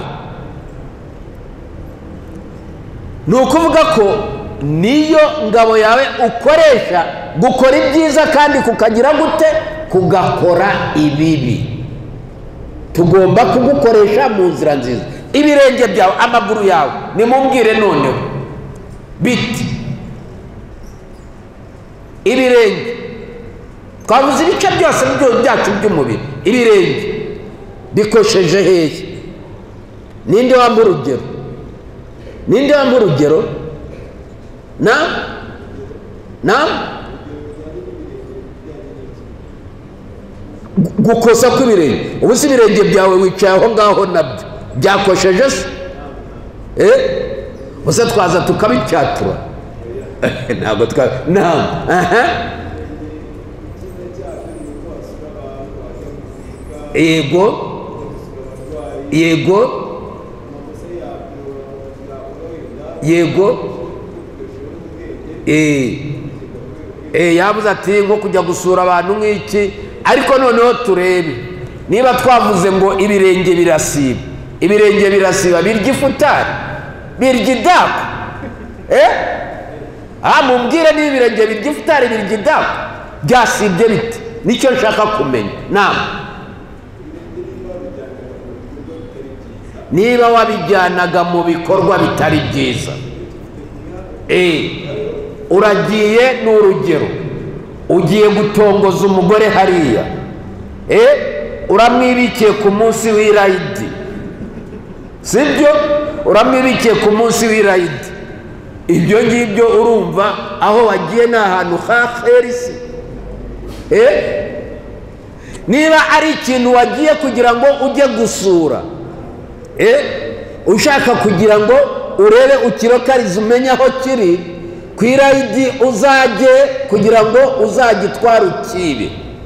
ni ukuvuga ko niyo ngabo yawe ukoresha gukora ibyiza kandi kukagira gute? Kugakora ibibi. Tugomba kugukoresha mu nzira nziza. Ibirenge byawe, amaguru yawe, nimumbwire noneho biti ibirenge, twavuze ibice byose byacu by'umubiri, ibirenge bikosheje hehe? Ninde wampa urugero? Na gukosa kw'ibirenge. Ubu si ibirenge byawe wicaye aho ngaho nabyo byakosheje se? Gusa twaza tukabicyatura. Ntabwo yego yabuze ati nko kujya gusura abantu nk'iki. Ariko noneho turebe niba twavuze ngo ibirenge birasiba birya ifutari, birya idaku. Mumbwire niba ibirenge birya ifutari, birya idaku, byasibye bite? Nicyo nshaka kumenya. Niba wabijyanaga mu bikorwa bitari byiza, uragiye n'urugero, ugiye gutongoza umugore hariya, uramwibikiye ku munsi w'irayidi, sibyo? Uramwibikiye ku munsi w'irayidi. Ibyo ngibyo urumva aho wagiye ni ahantu haherisi. Niba ari ikintu wagiye kugira ngo ujye gusura, ushaka kugira ngo urebe ukirokarize umenye aho kiri, ku irayidi uzajye kugira ngo uzagitwara ukibe,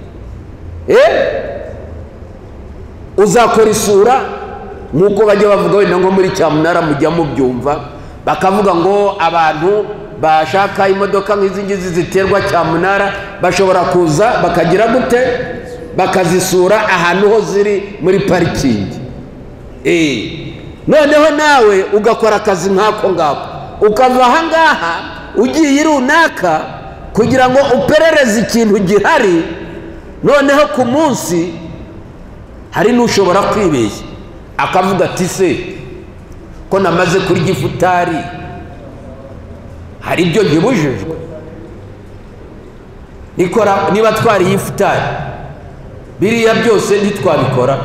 uzakora isura nk'uko bajya bavuga wenda ngo muri Cyamunara mujya mubyumva, bakavuga ngo abantu bashaka imodoka nk'izi ngizi ziterwa Cyamunara bashobora kuza bakagira gute? Bakazisura ahantu ho ziri muri parikingi. Noneho nawe ugakora akazi nk'ako ngako, ukava aha ngaha ugiye runaka kugira ngo uperereze ikintu gihari. Noneho ku munsi hari n'ushobora kwibeshya akavuga ati se ko namaze kurya ifutari hari ibyo ntibujijwe? Niba twariye ifutari biriya byose ntitwabikora?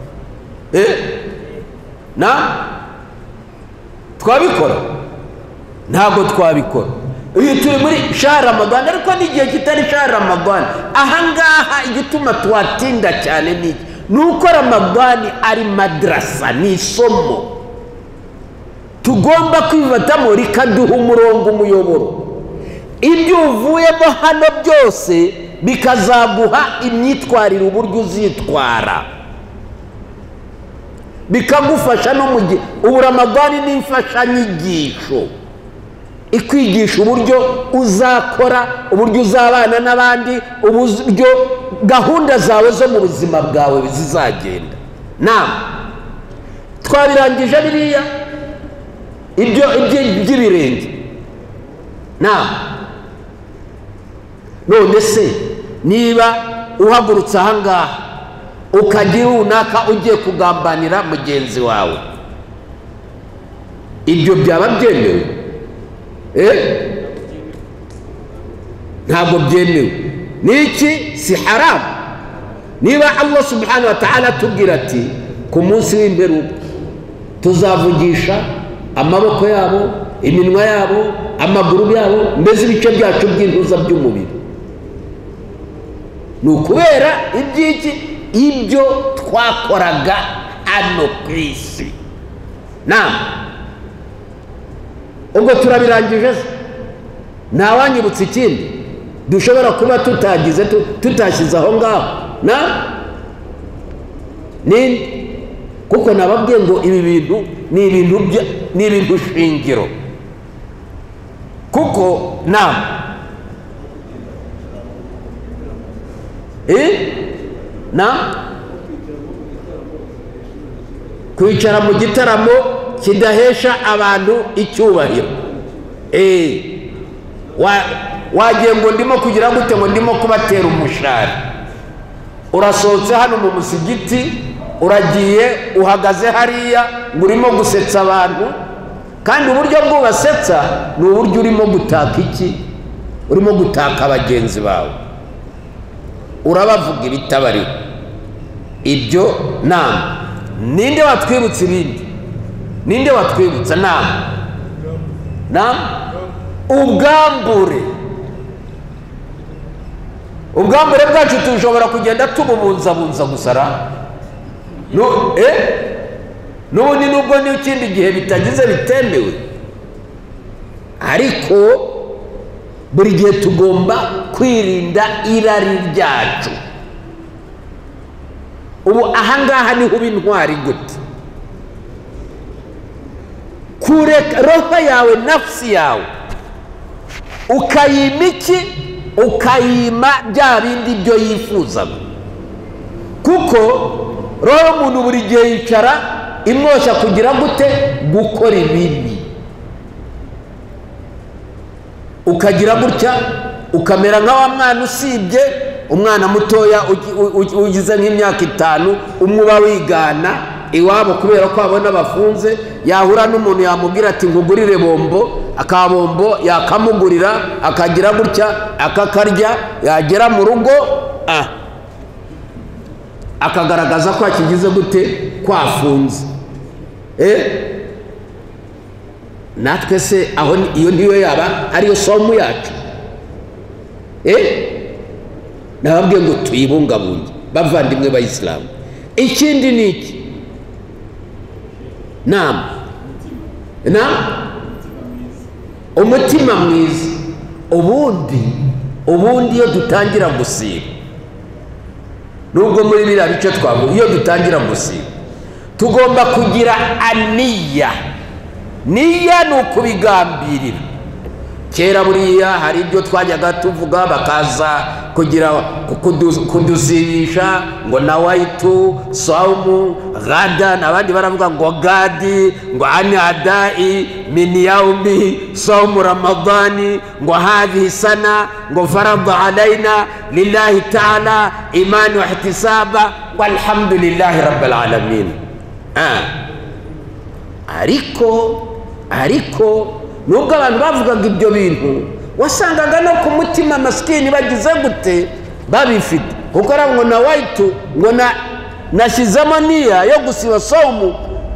Twabikora? Ntabwo twabikora. Uyu turi muri shahri Ramadani, ariko n'igihe kitari shahri Ramadani. Ahangaha igituma twatinda cyane n'iki? Nuko Ramadani ari madrasa, ni isomo tugomba kwifatamo rikaduha umurongo, umuyoboro. Ibyo uvuyemo hano byose bikazaguha imyitwarire, uburyo uzitwara. bikagufasha no mu gihe ubu Ramadani ni imfashanyigisho ikwigisha uburyo uzakora, uburyo uzabana n'abandi, uburyo gahunda zawe zo mu buzima bwawe zizagenda. Twabirangije biriya by'ibirenge. None se niba uhagurutse ahangaha ukagira runaka ugiye kugambanira mugenzi wawe, ibyo byaba byemewe? Ntabwo byemewe. Niki? Si haramu. Niba Allah subhanahu wa ta'ala tubwira ati ku munsi w'imperuka tuzavugisha amaboko yabo, iminwa yabo, amaguru yabo, mbese ibice byacu by'intuza by'umubiri, ni ukubera iby'iki? Ibyo twakoraga hano ku isi. Ubwo turabirangije. Ntawanyibutse ikindi dushobora kuba tutagize tutashyize aho ngaho ninde? Kuko nababwiye ngo ibi bintu ni ibintu shingiro. Kuko kwicara mu gitaramo kidahesha abantu icyubahiro. Wagiye ngo ndimo kugira gute? Ngo ndimo kubatera umushari. Urasohotse hano mu musigiti, uragiye uhagaze hariya ngo urimo gusetsa abantu, kandi uburyo bw'ubasetsa ni uburyo urimo gutaka iki? Urimo gutaka abagenzi bawe, urabavuga ibitabariho. Ibyo ninde watwibutsa ibindi? Ninde watwibutsa? Ubwambure bwacu tushobora kugenda tububunzabunza gusara. N'ubundi nubwo n'ikindi gihe bitagize bitemewe, ariko buri gihe tugomba kwirinda irari ryacu. Ubu ahangaha niho uba intwari gute? Kureka roho yawe, nafsi yawe, ukayima iki? Ukayima bya bindi byo yifuzaga. Kuko roho y'umuntu buri gihe yicara imwosha kugira gute? Gukora ibibi. Ukagira gutya, ukamera nka wa mwana usibye, umwana mutoya ugize nk'imyaka 5, umwuba wigana iwabo kubera ko abona bafunze, yahura n'umuntu yamubwira ati ngugurire bombo, akabombo yakamugurira, akagira gutya, akakarya, yagera mu rugo akagaragaza ko akigize gute? Kwafunze. Natwe se aho iyo niyo yaba ariyo somo yacu? Nababwiye ngo tuyibungabunge bavandimwe b'Abayisilamu. Ikindi ni iki? Umutima mwiza. Ubundi iyo dutangira gusiba, nubwo muri biriya bice twavuga, iyo dutangira gusiba tugomba kugira aniya. Niya ni ukubigambirira. Kera buriya hari ibyo twajyaga tuvuga bakaza kugira kudusibisha ngo nawaitu saumu ghadan, abandi baravuga ngo gadi, ngo ani adai min yaumi saumu ramadani, ngo hadhihi sana, ngo farada alaina lillahi ta'ala imani wa ihtisaba walhamdulillahi rabbil alamin. Ariko nubwo abantu bavugaga ibyo bintu, wasangaga no ku mutima maskini bagize gute? Babifite. Kuko ngo nawaitu, ngo nashyizemo niya yo gusiba saumu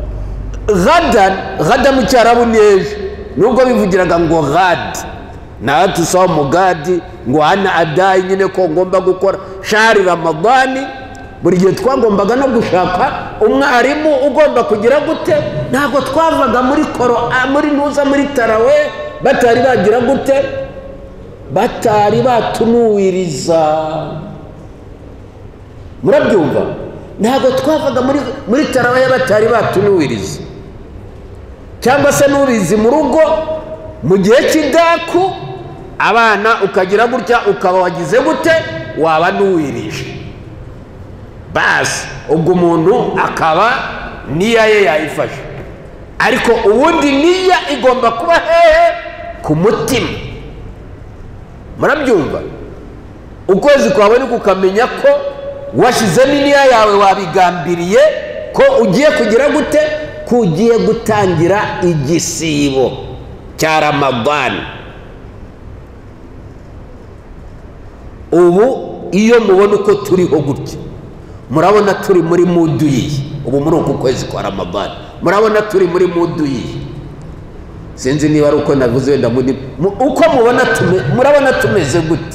ghadan mu cyarabu neje, nubwo bivugiraga ngo ghad, nawaitu saumu gadi, ngo ana adai, nyine ko ngomba gukora shahri ramadani. Buri gihe twagombaga no gushaka umwarimu ugomba kugira gute? Ntabwo twavaga muri ntuza muri tarawe batari bagira gute? Batari batunuwiriza. Murabyumva? ntabwo twavaga muri taraweya batari batunuwiriza, cyangwa se nubizi mu rugo mu gihe cy'idaku abana ukagira gutya ukaba wagize gute waba nuwirije, basi ubwo umuntu akaba niya ye yayifashe. Ariko ubundi niya igomba kuba hehe? Ku mutima. Murabyumva? Ukwezi kwawe ni kukamenya ko washyizemo niya yawe, wabigambiriye ko ugiye kugira gute, kugiye gutangira igisibo cya Ramadani. Ubu iyo mubona uko turiho gutya, murabona turi muri mudu yiyi. Ubu muri uku kwezi kwa Ramadani murabona turi muri mudu yiyi. Sinzi niba ari uko navuze wenda uko mubona murabona tumeze gute.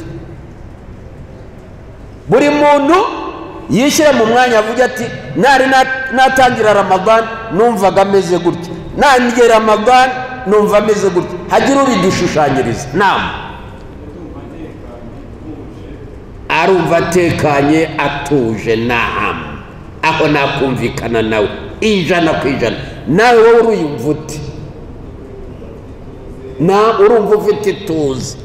Buri muntu yishyira mu mwanya avuga ati nari natangira Ramadani numvaga ameze gutya, nangiye Ramadani numva ameze gutya. Hagira ubidushushanyiriza. Nama arumva atekanye atuje. Naam, aho nakumvikana nawe ijana ku ijana. Nawe wowe uruyumva uti? Na urumva ufite ituze?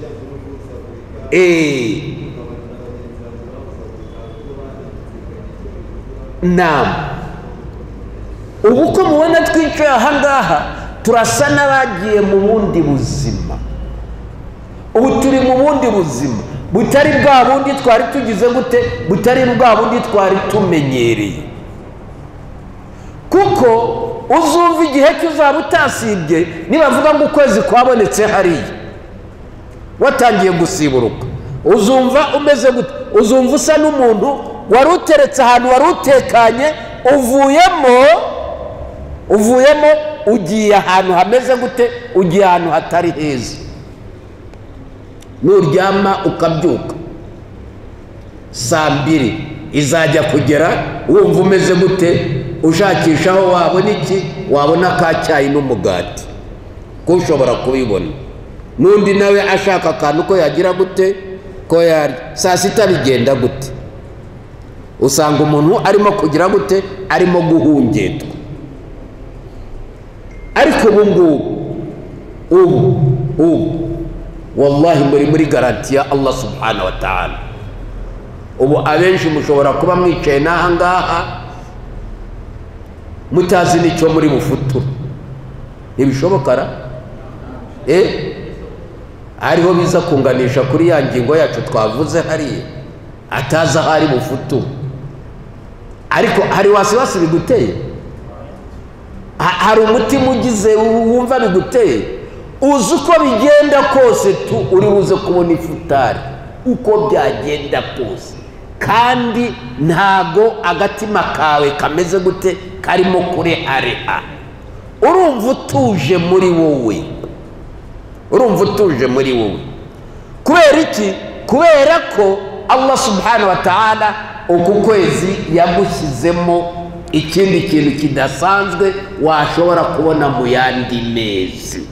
Naam. Ubu ko mubona twicaye ahangaha turasa n'abagiye mu bundi buzima. Ubu turi mu bundi buzima butari bwa bundi twari tugize gute, butari bwa bundi twari tumenyereye. Kuko uzumva igihe cy'uzaba utasibye nibavuga ngo ukwezi kwabonetse hariya watangiye gusiburuka, uzumva umeze gute? Uzumva usa n'umuntu wari uteretse ahantu wari utekanye, uvuyemo ugiye ahantu hameze gute, ugiye ahantu hatari heza. Nuryama ukabyuka saa 2 izajya kugera wumva umeze gute, ushakisha aho wabona iki, wabona ka cyayi n'umugati ko ushobora kubibona. Nundi nawe ashaka akantu ko yagira gute, ko yarya. Saa 6 bigenda gute? Usanga umuntu arimo kugira gute, arimo guhungetwa. Ariko ubu wallahi muri garanti ya Allah subhanahu wa ta'ala. Ubu abenshi mushobora kuba mwicaye n'ahangaha mutazi n'icyo muri bufutura. Ntibishobokara? Hariho biza kunganisha kuri ya ngingo yacu twavuze hariya, atazi aho ari bufutura. Ariko hari wasiwasi biguteye? Hari umutima ugize wumva biguteye? Uzi uko bigenda kose uri buze kubona ifutari uko byagenda kose, kandi ntago agatima kawe kameze gute, karimo kure areha. Urumva utuje muri wowe, kubera iki? Kubera ko Allah subhanahu wa ta'ala uku kwezi yagushyizemo ikindi kintu kidasanzwe washobora kubona mu yandi mezi.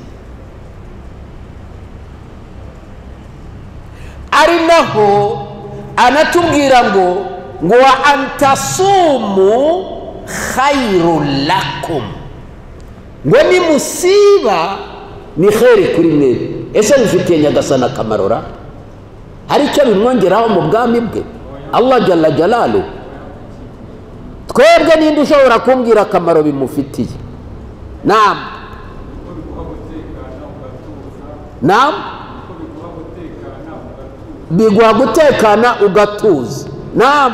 Ari naho anatubwira ngo wa antasumu khairul lakum, ngo ni musiba ni khairi kuri mwe. Ese bifitiye Nyagasani akamarora? Hari icyo bimwongeraho mu bwami bwe Allah jalla jalalu? Twebwe ninde ushobora kumbwira akamaro bimufitiye? Naam, biguha gutekana ugatuza. Naam,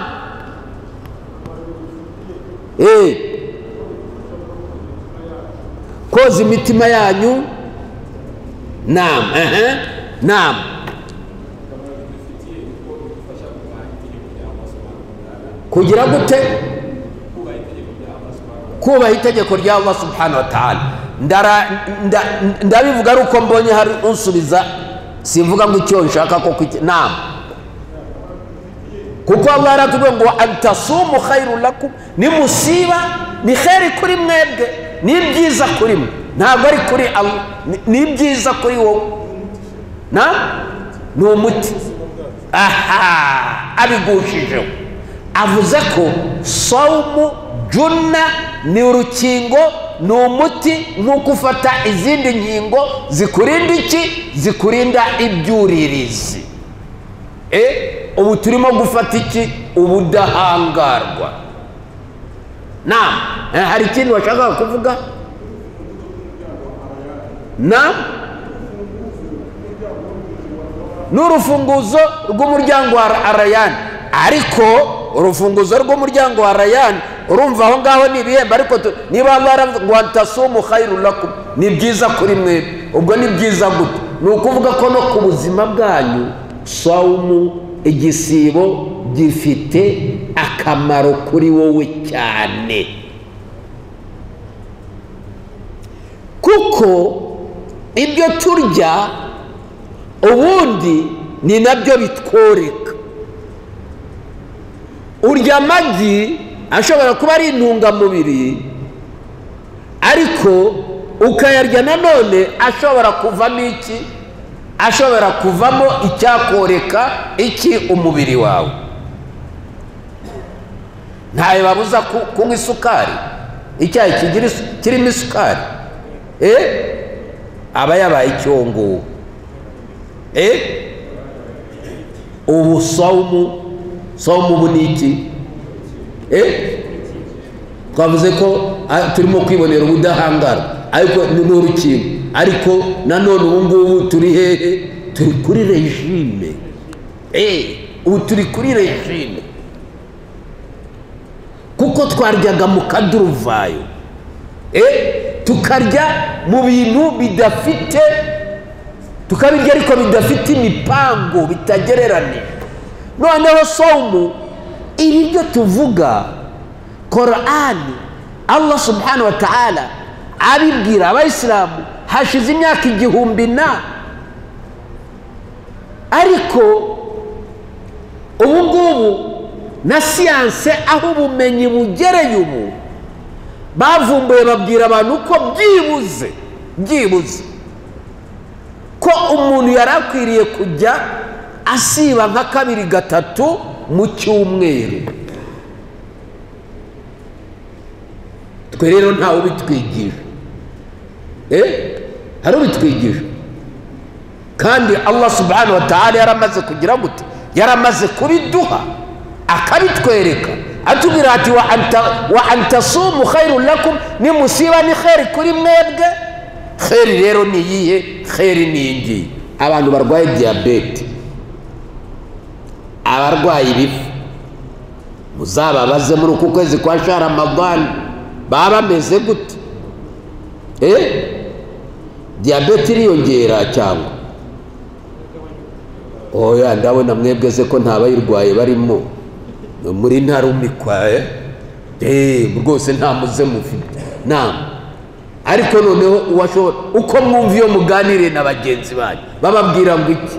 koza imitima yanyu. Naam, kugira gute? Kubaha itegeko rya Allah subhanahu wa ta'ala. Ndabivuga ari uko mbonye hari unsubiza, simvuga ngo icyo nshaka ko naam. Kuko Allah aratubwira ngo antasumu khairu lakum, ni musiba ni khairi kuri mwebwe, ni byiza kuri mwe, ntabwo ari kuri Allah, ni byiza kuri wowe. Ni umuti. Abigushijeho. avuze ko sawmu junna ni urukingo, ni umuti nk'uko ufata izindi nkingo zikurinda iki? Zikurinda ibyuririzi. Ubu turimo gufata iki? Ubudahangarwa. Hari ikindi washakaga kuvuga? N'urufunguzo rw'umuryango wa Rayyan. Ariko urufunguzo rw'umuryango wa Rayyan urumva aho ngaho ni ibihembo, ariko niba baravuga antasumu khairu lakum, ni byiza kuri mwe. Ubwo ni byiza gute? Ni ukuvuga ko no ku buzima bwanyu sawmu, igisibo, gifite akamaro kuri wowe cyane, kuko ibyo turya ubundi ni nabyo bitworeka. Urya amagi ashobora kuba ari intungamubiri, ariko ukayarya nanone ashobora kuvamo iki? Ashobora kuvamo icyakoreka iki? Umubiri wawe. Ntayo babuza kunywa isukari, icyayi kirimo isukari aba yabaye icyongo. Ubu sawmu ubu ni iki? Twavuze ko turimo kwibonera ubudahangarwa, ariko ni urukingo. Ariko nanone ubu ngubu turi hehe? Turi kuri regime. Ubu turi kuri regime, kuko twaryaga mu kaduruvayo, tukarya mu bintu bidafite, tukabirya ariko bidafite imipango, bitagereranije. Noneho sawmu, ibi byo tuvuga Qur'ani Allah subhanahu wa ta'ala abibwira abayisilamu hashize imyaka 1000, ariko ubu ngubu na siyanse aho ubumenyi bugereye ubu bavumbuye babwira abantu ko byibuze ko umuntu yari akwiriye kujya asiba nka 2-3 mu cyumweru. Twe rero ntawe ubitwigisha, hari ubitwigisha. Kandi Allah subhanahu wa ta'ala yaramaze kugira gute? Yaramaze kubiduha, akabitwereka, atubwira ati wa antasumu khairu lakum, ni musiba ni khairi kuri mwebwe. Khairi rero ni yihe? Khairi ni ingi abantu barwaye diabete, abarwaye ibifu, muzababaze muri uku kwezi kwa Ramadan baba bameze gute? Diabete iriyongera cyangwa oya? Ndabona mwebwe se ko ntabayirwaye barimo muri ntarumikwa. Rwose nta muze mufite. Ariko noneho uwashobora uko mwumva iyo muganire na bagenzi banyu bababwira ngo iki?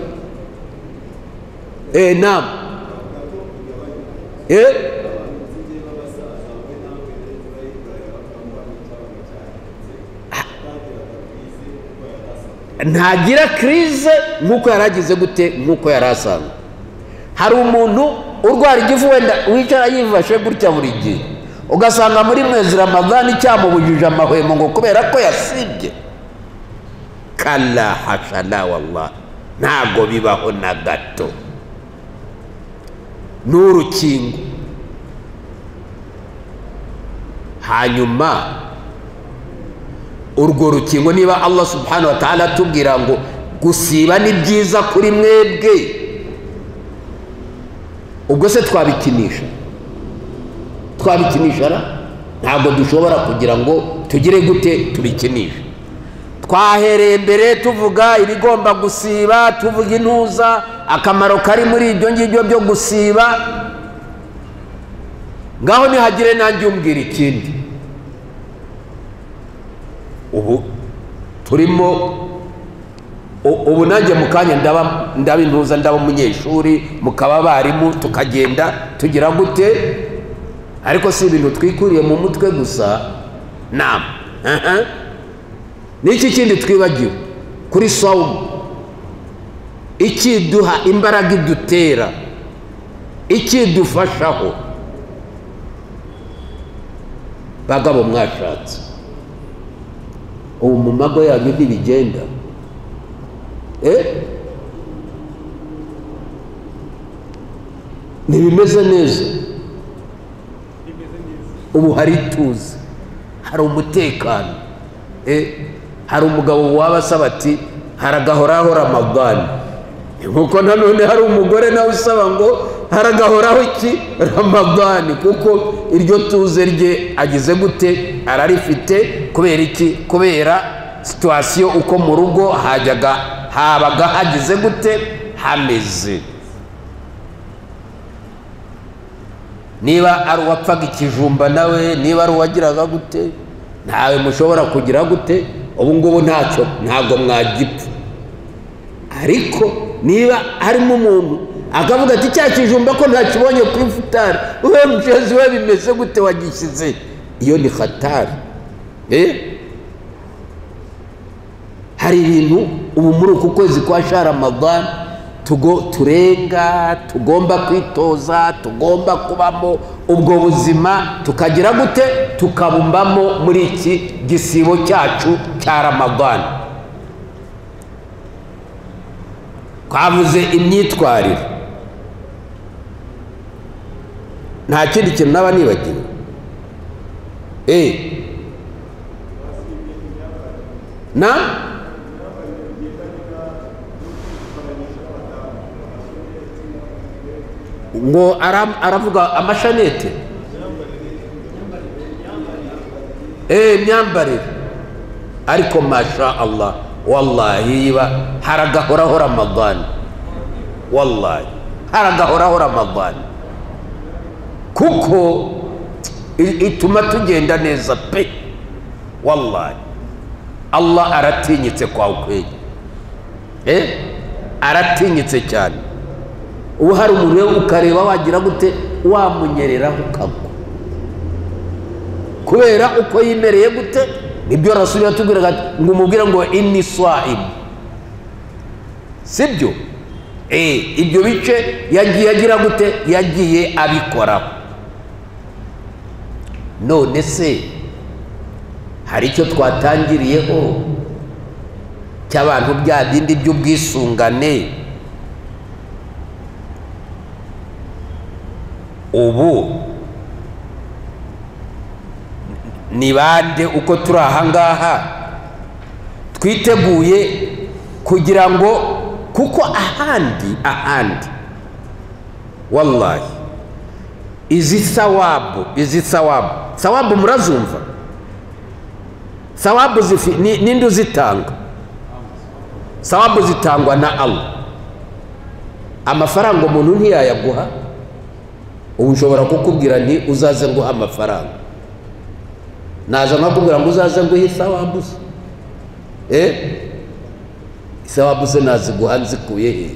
Ntagira crise nkuko yaragize gute? Nkuko yarasanga. Hari umuntu urwara igifu wenda wicara yivashe gutya buri gihe, ugasanga muri mwezi Ramadhan cyamubujije amahwemo ngo kubera ko yasibye. Kalla hashala wallah, ntago bibaho na gato. N'urukingo. Hanyuma urwo rukingo, niba Allah subhanahu wa ta'ala atubwira ngo gusiba ni byiza kuri mwebwe, ubwo se twabikinisha? Ntabwo dushobora kugira ngo tugire gute tubikinisha. Twahereye mbere tuvuga ibigomba gusiba, tuvuga intuza, akamaro kari muri ibyo ngibyo byo gusiba. Ngaho nihagire nanjye umbwira ikindi. Ubu turimo ubu nanjye mukanya ndaba intuza, ndaba umunyeshuri, mukaba barimu, tukagenda tugira gute? Ariko si ibintu twikuriye mu mutwe gusa. Niki kindi twibagiwe kuri sawmu? Ikiduha imbaraga idutera, ikidufashaho bagabo mwashatse ubu mu mago yanyu ntibigenda ntibimeze neza ubu hari ituze hari umutekano hari umugabo waba asaba ati haragahoraho Ramadani nkuko nanone hari umugore nawe usaba ngo haragahoraho iki Ramadani kuko iryo tuze rye agize gute ararifite kubera iki kubera situation uko mu rugo habaga hagize gute hameze niba ari uwapfaga ikijumba nawe niba ari uwagiraga gute ntawe mushobora kugira gute ubu ngubu ntabwo mwagipfa ariko niba harimo umuntu akavuga ati cya kijumba ko ntakibonye ku ifutari we mushezi we bimeze gute wagishyize iyo ni khatari hari ibintu ubu muri uku kwezi kwa Ramadan turenga tugomba kwitoza tugomba kubamo ubwo buzima tukagira gute tukabumbamo muri iki gisibo cyacu cya Ramadan twavuze imyitwarire nta kindi kintu naba nibagiwe na ngo aravuga amashanete myambarire ariko masha Allah wallahi yiba haragahoraho Ramadan wallahi haragahoraho Ramadan kuko ituma tugenda neza pe wallahi Allah aratinyitse kwa ukweli aratinyitse cyane ubu hari umuntu ukareba wagira gute wamunyerera ukagwa kubera uko yimereye gute nibyo Rasuli yatubwiraga ngo umubwira ngo inni swaim sibyo ibyo bice yagiye agira gute yagiye abikora none se hari icyo twatangiriyeho cy'abantu bya bindi by'ubwisungane ubu ni bande uko turi aha ngaha twiteguye kugira ngo kuko ahandi wallahi izi sawabu murazumva sawabu ninde uzitanga sawabu zitangwa na Allah amafaranga umuntu ntiyayaguha ubu nshobora kukubwira nti uzaze nguha amafaranga naza nakubwira ngo uzaze nguhe sawabu sawabu se naziguha nzikuye he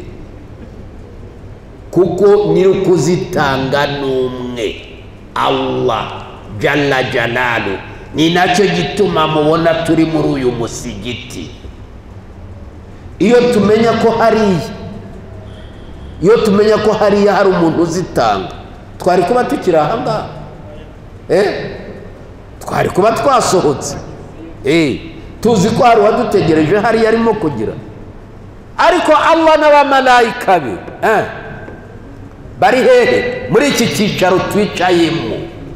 kuko nyiri kuzitanga n'umwe Allah jalla jalalu ni nacyo gituma mubona turi muri uyu musigiti iyo tumenya ko hariya hari umuntu uzitanga twari kuba tukiri aha ngaha twari kuba twasohotse tuzi ko hari uwadutegereje hariya arimo kugira ariko Allah n'abamarayika be bari hehe muri iki cyicaro twicayemo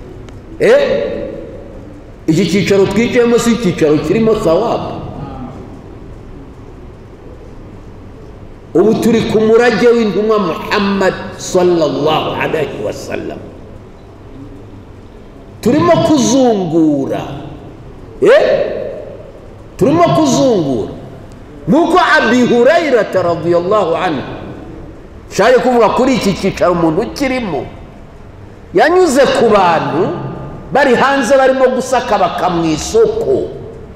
iki cyicaro twicayemo si icyicaro kirimo sawabu ubu turi ku murage w'intumwa Muhammad sallallahu alaihi wasallam turimo kuzungura nuko Abi Hurairah radhiyallahu anhu shaye kuvuga kuri iki cyicaro umuntu ukirimo yanyuze ku bantu bari hanze barimo gusaka bakamwisoko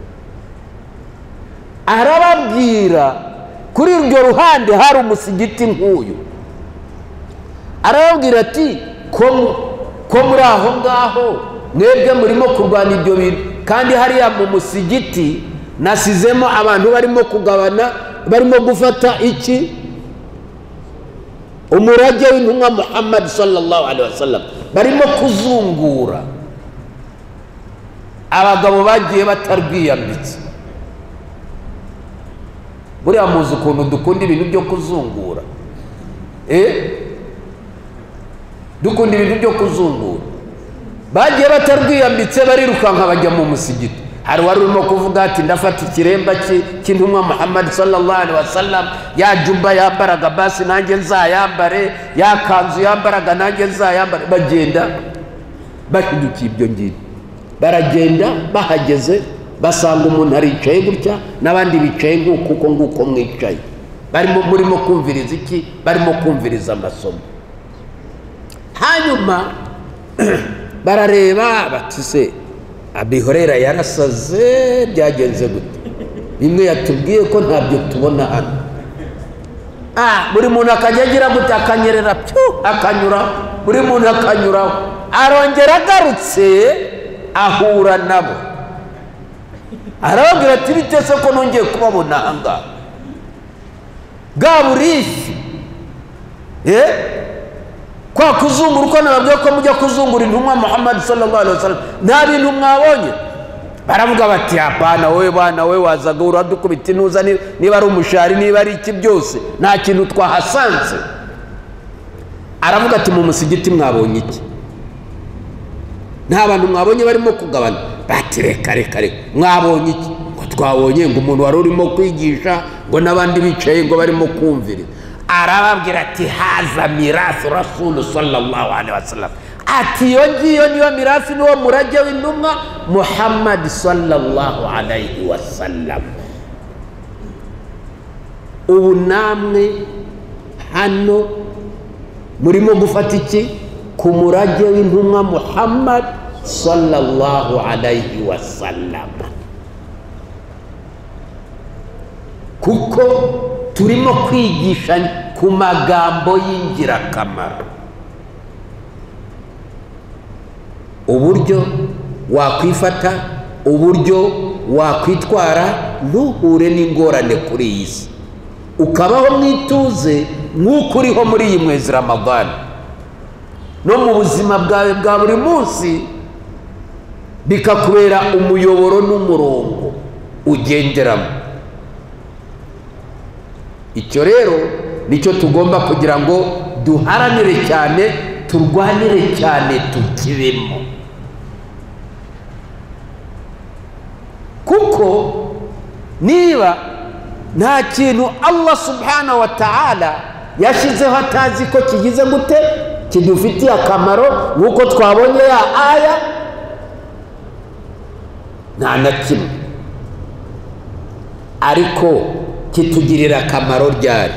arababwira kuri iryo ruhande hari umusigiti nk'uyu arababwira ati ko muri aho ngaho mwebwe murimo kurwana ibyo bintu kandi hariya mu musigiti nasizemo abantu barimo kugabana barimo gufata iki umurage w'intumwa Muhammad sallallahu alaihi wasallam barimo kuzungura abagabo bagiye batarwiyambitse. Buriya muzi ukuntu dukunda ibintu byo kuzungura, dukunda ibintu byo kuzungura. Bagiye batarwiyambitse barirukanka bajya mu musigiti. Hari wari urimo kuvuga ati ndafata ikiremba cy'intumwa Muhammad sallallahu alaihi wasallam, ya jumba yambaraga basi nanjye nzayambare, ya kanzu yambaraga nanjye nzayambare. Bagenda bahindukiye ibyo ngibyo, baragenda bahageze basanga umuntu aricaye gutya n'abandi bicaye nguko mwicaye, murimo kumviriza iki? Barimo kumviriza amasomo. Hanyuma barareba bati se Abi Huraira yarasaze byagenze gute? Bimwe yatubwiye ko ntabyo tubona hano. Buri muntu akajya agira gute, akanyerera akanyura, buri muntu akanyuraho. Arongera agarutse ahura nabo, arababwira ati bitese ko nongeye kubabona ahangaha bwa burisi kwa kuzungura uko nababwiye ko mujya kuzungura intumwa Muhammad sallallahu alaihi wasallam nta bintu mwabonye. Baravuga bati hapana, wowe bana wowe wazaga uradukubita intuza, niba ari umushari niba ari iki byose nta kintu twahasanze. Aravuga ati mu musigiti mwabonye iki? Nta bantu mwabonye barimo kugabana? Bati reka mwabonye iki? Ngo twabonye ngo umuntu wari urimo kwigisha ngo n'abandi bicaye ngo barimo kumvira. Arababwira ati haza mirasu rasul sallallahu alaihi wasallam, ati yo ngiyo niyo mirasu niwo murage w'intumwa Muhammad sallallahu alaihi wasallam. Ubu namwe hano murimo gufata iki? Ku murage w'intumwa Muhammad sallallahu alaihi wasallam, kuko turimo kwigisha ku magambo y'ingirakamaro, uburyo wakwifata, uburyo wakwitwara ntuhure n'ingorane kuri iyi si, ukabaho mwituze nk'uko uriho muri iyi mwezi Ramadan. No mu buzima bwawe bwa buri munsi bikakubera umuyoboro n'umurongo ugenderamo. Icyo rero nicyo tugomba kugira ngo duharanire cyane, turwanire cyane tukibemo, kuko niba nta kintu Allah subhanahu wa ta'ala yashizeho atazi ko kigize gute, kidufitiye akamaro nk'uko twabonye ya aya, nta na kimwe. Ariko kitugirira akamaro ryari?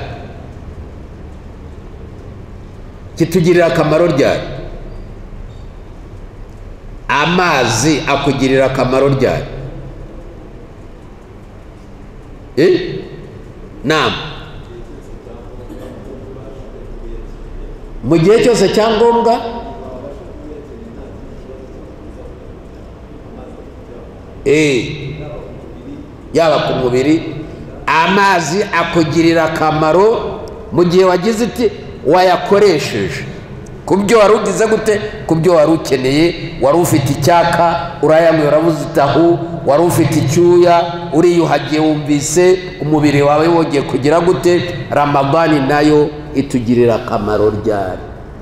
Kitugirira akamaro ryari? Amazi akugirira akamaro ryari? Naam, mu gihe cyose cya ngombwa. Yaba ku mubiri, amazi akugirira akamaro mu gihe wagize iti wayakoresheje ku byo wari ugize gute, ku byo wari ukeneye. Wari ufite icyaka urayanywa, urabuze itahu, wari ufite icyuya uriyuhagiye, wumvise umubiri wawe wongeye kugira gute. Ramadani nayo itugirira akamaro ryari?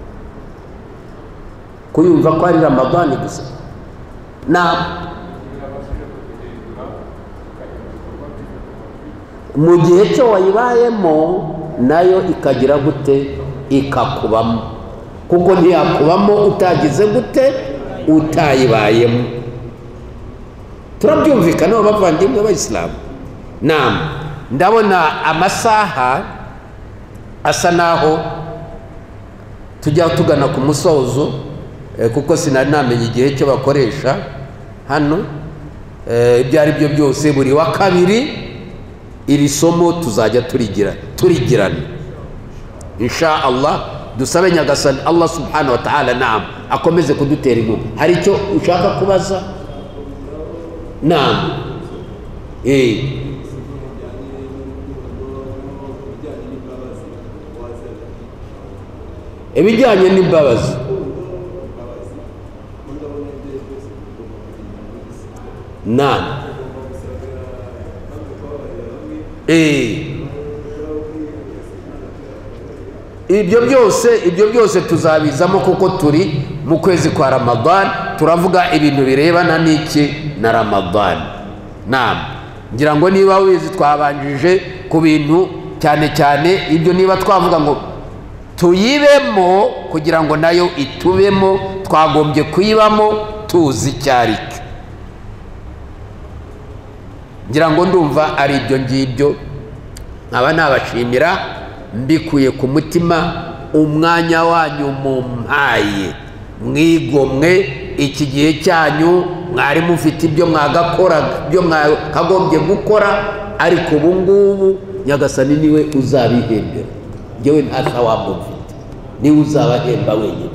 Kuyumva ko ari Ramadani gusa? Mu gihe cyo wayibayemo nayo ikagira gute, ikakubamo, kuko ntiyakubamo utagize gute, utayibayemo. Turabyumvikana abavandimwe b'Abayisilamu? Ndabona amasaha asa naho tujya tugana ku musozo, kuko sinari namenye igihe cyo bakoresha hano. Ibyo ari byo byose buri wa kabiri iri somo tuzajya turigirana insha Allah. Dusabe Nyagasani Allah subhanahu wa ta'ala akomeze kudutera inkunga. Hari icyo ushaka kubaza? Ibijyanye n'imbabazi, نعم ibyo byose tuzabizamo kuko turi mu kwezi kwa Ramadan, turavuga ibintu birebana n'iki na Ramadan. Naam, ngira ngo niba wizi twabanjije ku bintu cyane cyane ibyo, niba twavuga ngo tuyibemo kugira ngo nayo itubemo, twagombye kuyibamo tuzi cyarike. Ngira ngo ndumva ari ibyo ngibyo, nkaba nabashimira mbikuye ku mutima umwanya wanyu mumpaye, mwigomwe iki gihe cyanyu, mwari mufite ibyo mwagakoraga, ibyo mwakagombye gukora, ariko ubu ngubu Nyagasani niwe uzabihembera, njyewe nta thawabu mfite, niwe uzabahemba wenyine.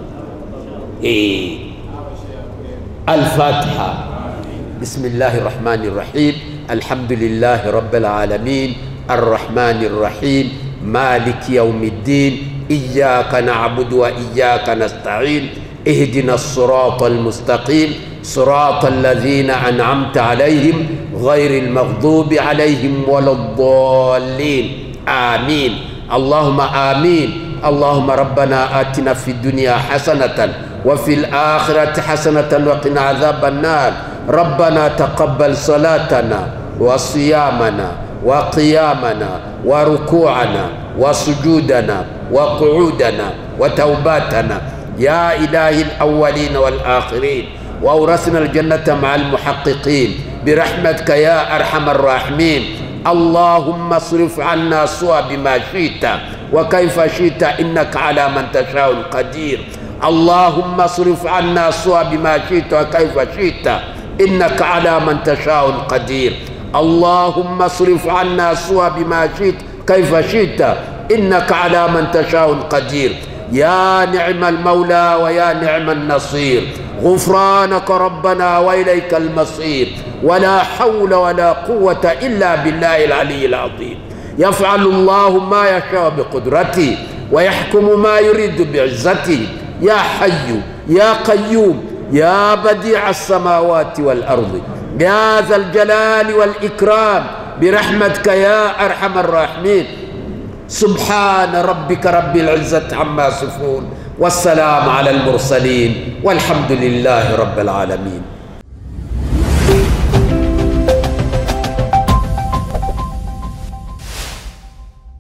Al-Fatiha. Bismillahir Rahmanir Rahim. Alhamdulillahi Rabbil Alamin. Ar-Rahmanir Rahim. مالك يوم الدين. إياك نعبد وإياك نستعين. اهدنا الصراط المستقيم صراط الذين أنعمت عليهم غير المغضوب عليهم ولا الضالين. آمين. اللهم آمين. اللهم ربنا آتنا في الدنيا حسنة وفي الآخرة حسنة وقنا عذاب النار. ربنا تقبل صلاتنا وصيامنا وقيامنا وركوعنا وسجودنا وقعودنا وتوباتنا يا إله الأولين والآخرين، وأورثنا الجنة مع المحققين برحمتك يا أرحم الراحمين. اللهم اصرف عنا سوء بما شئت وكيف شئت، إنك على من تشاء قدير. اللهم اصرف عنا سوء بما شئت وكيف شئت، إنك على من تشاء قدير. اللهم اصرف عنا سوء بما شئت كيف شئت، إنك على من تشاء قدير. يا نعم المولى ويا نعم النصير. غفرانك ربنا وإليك المصير. ولا حول ولا قوة إلا بالله العلي العظيم. يفعل الله ما يشاء بقدرته ويحكم ما يريد بعزته. يا حي يا قيوم يا بديع السماوات والأرض يا ذا الجلال والإكرام برحمتك يا أرحم الراحمين. سبحان ربك رب العزة عما يصفون، والسلام على المرسلين، والحمد لله رب العالمين.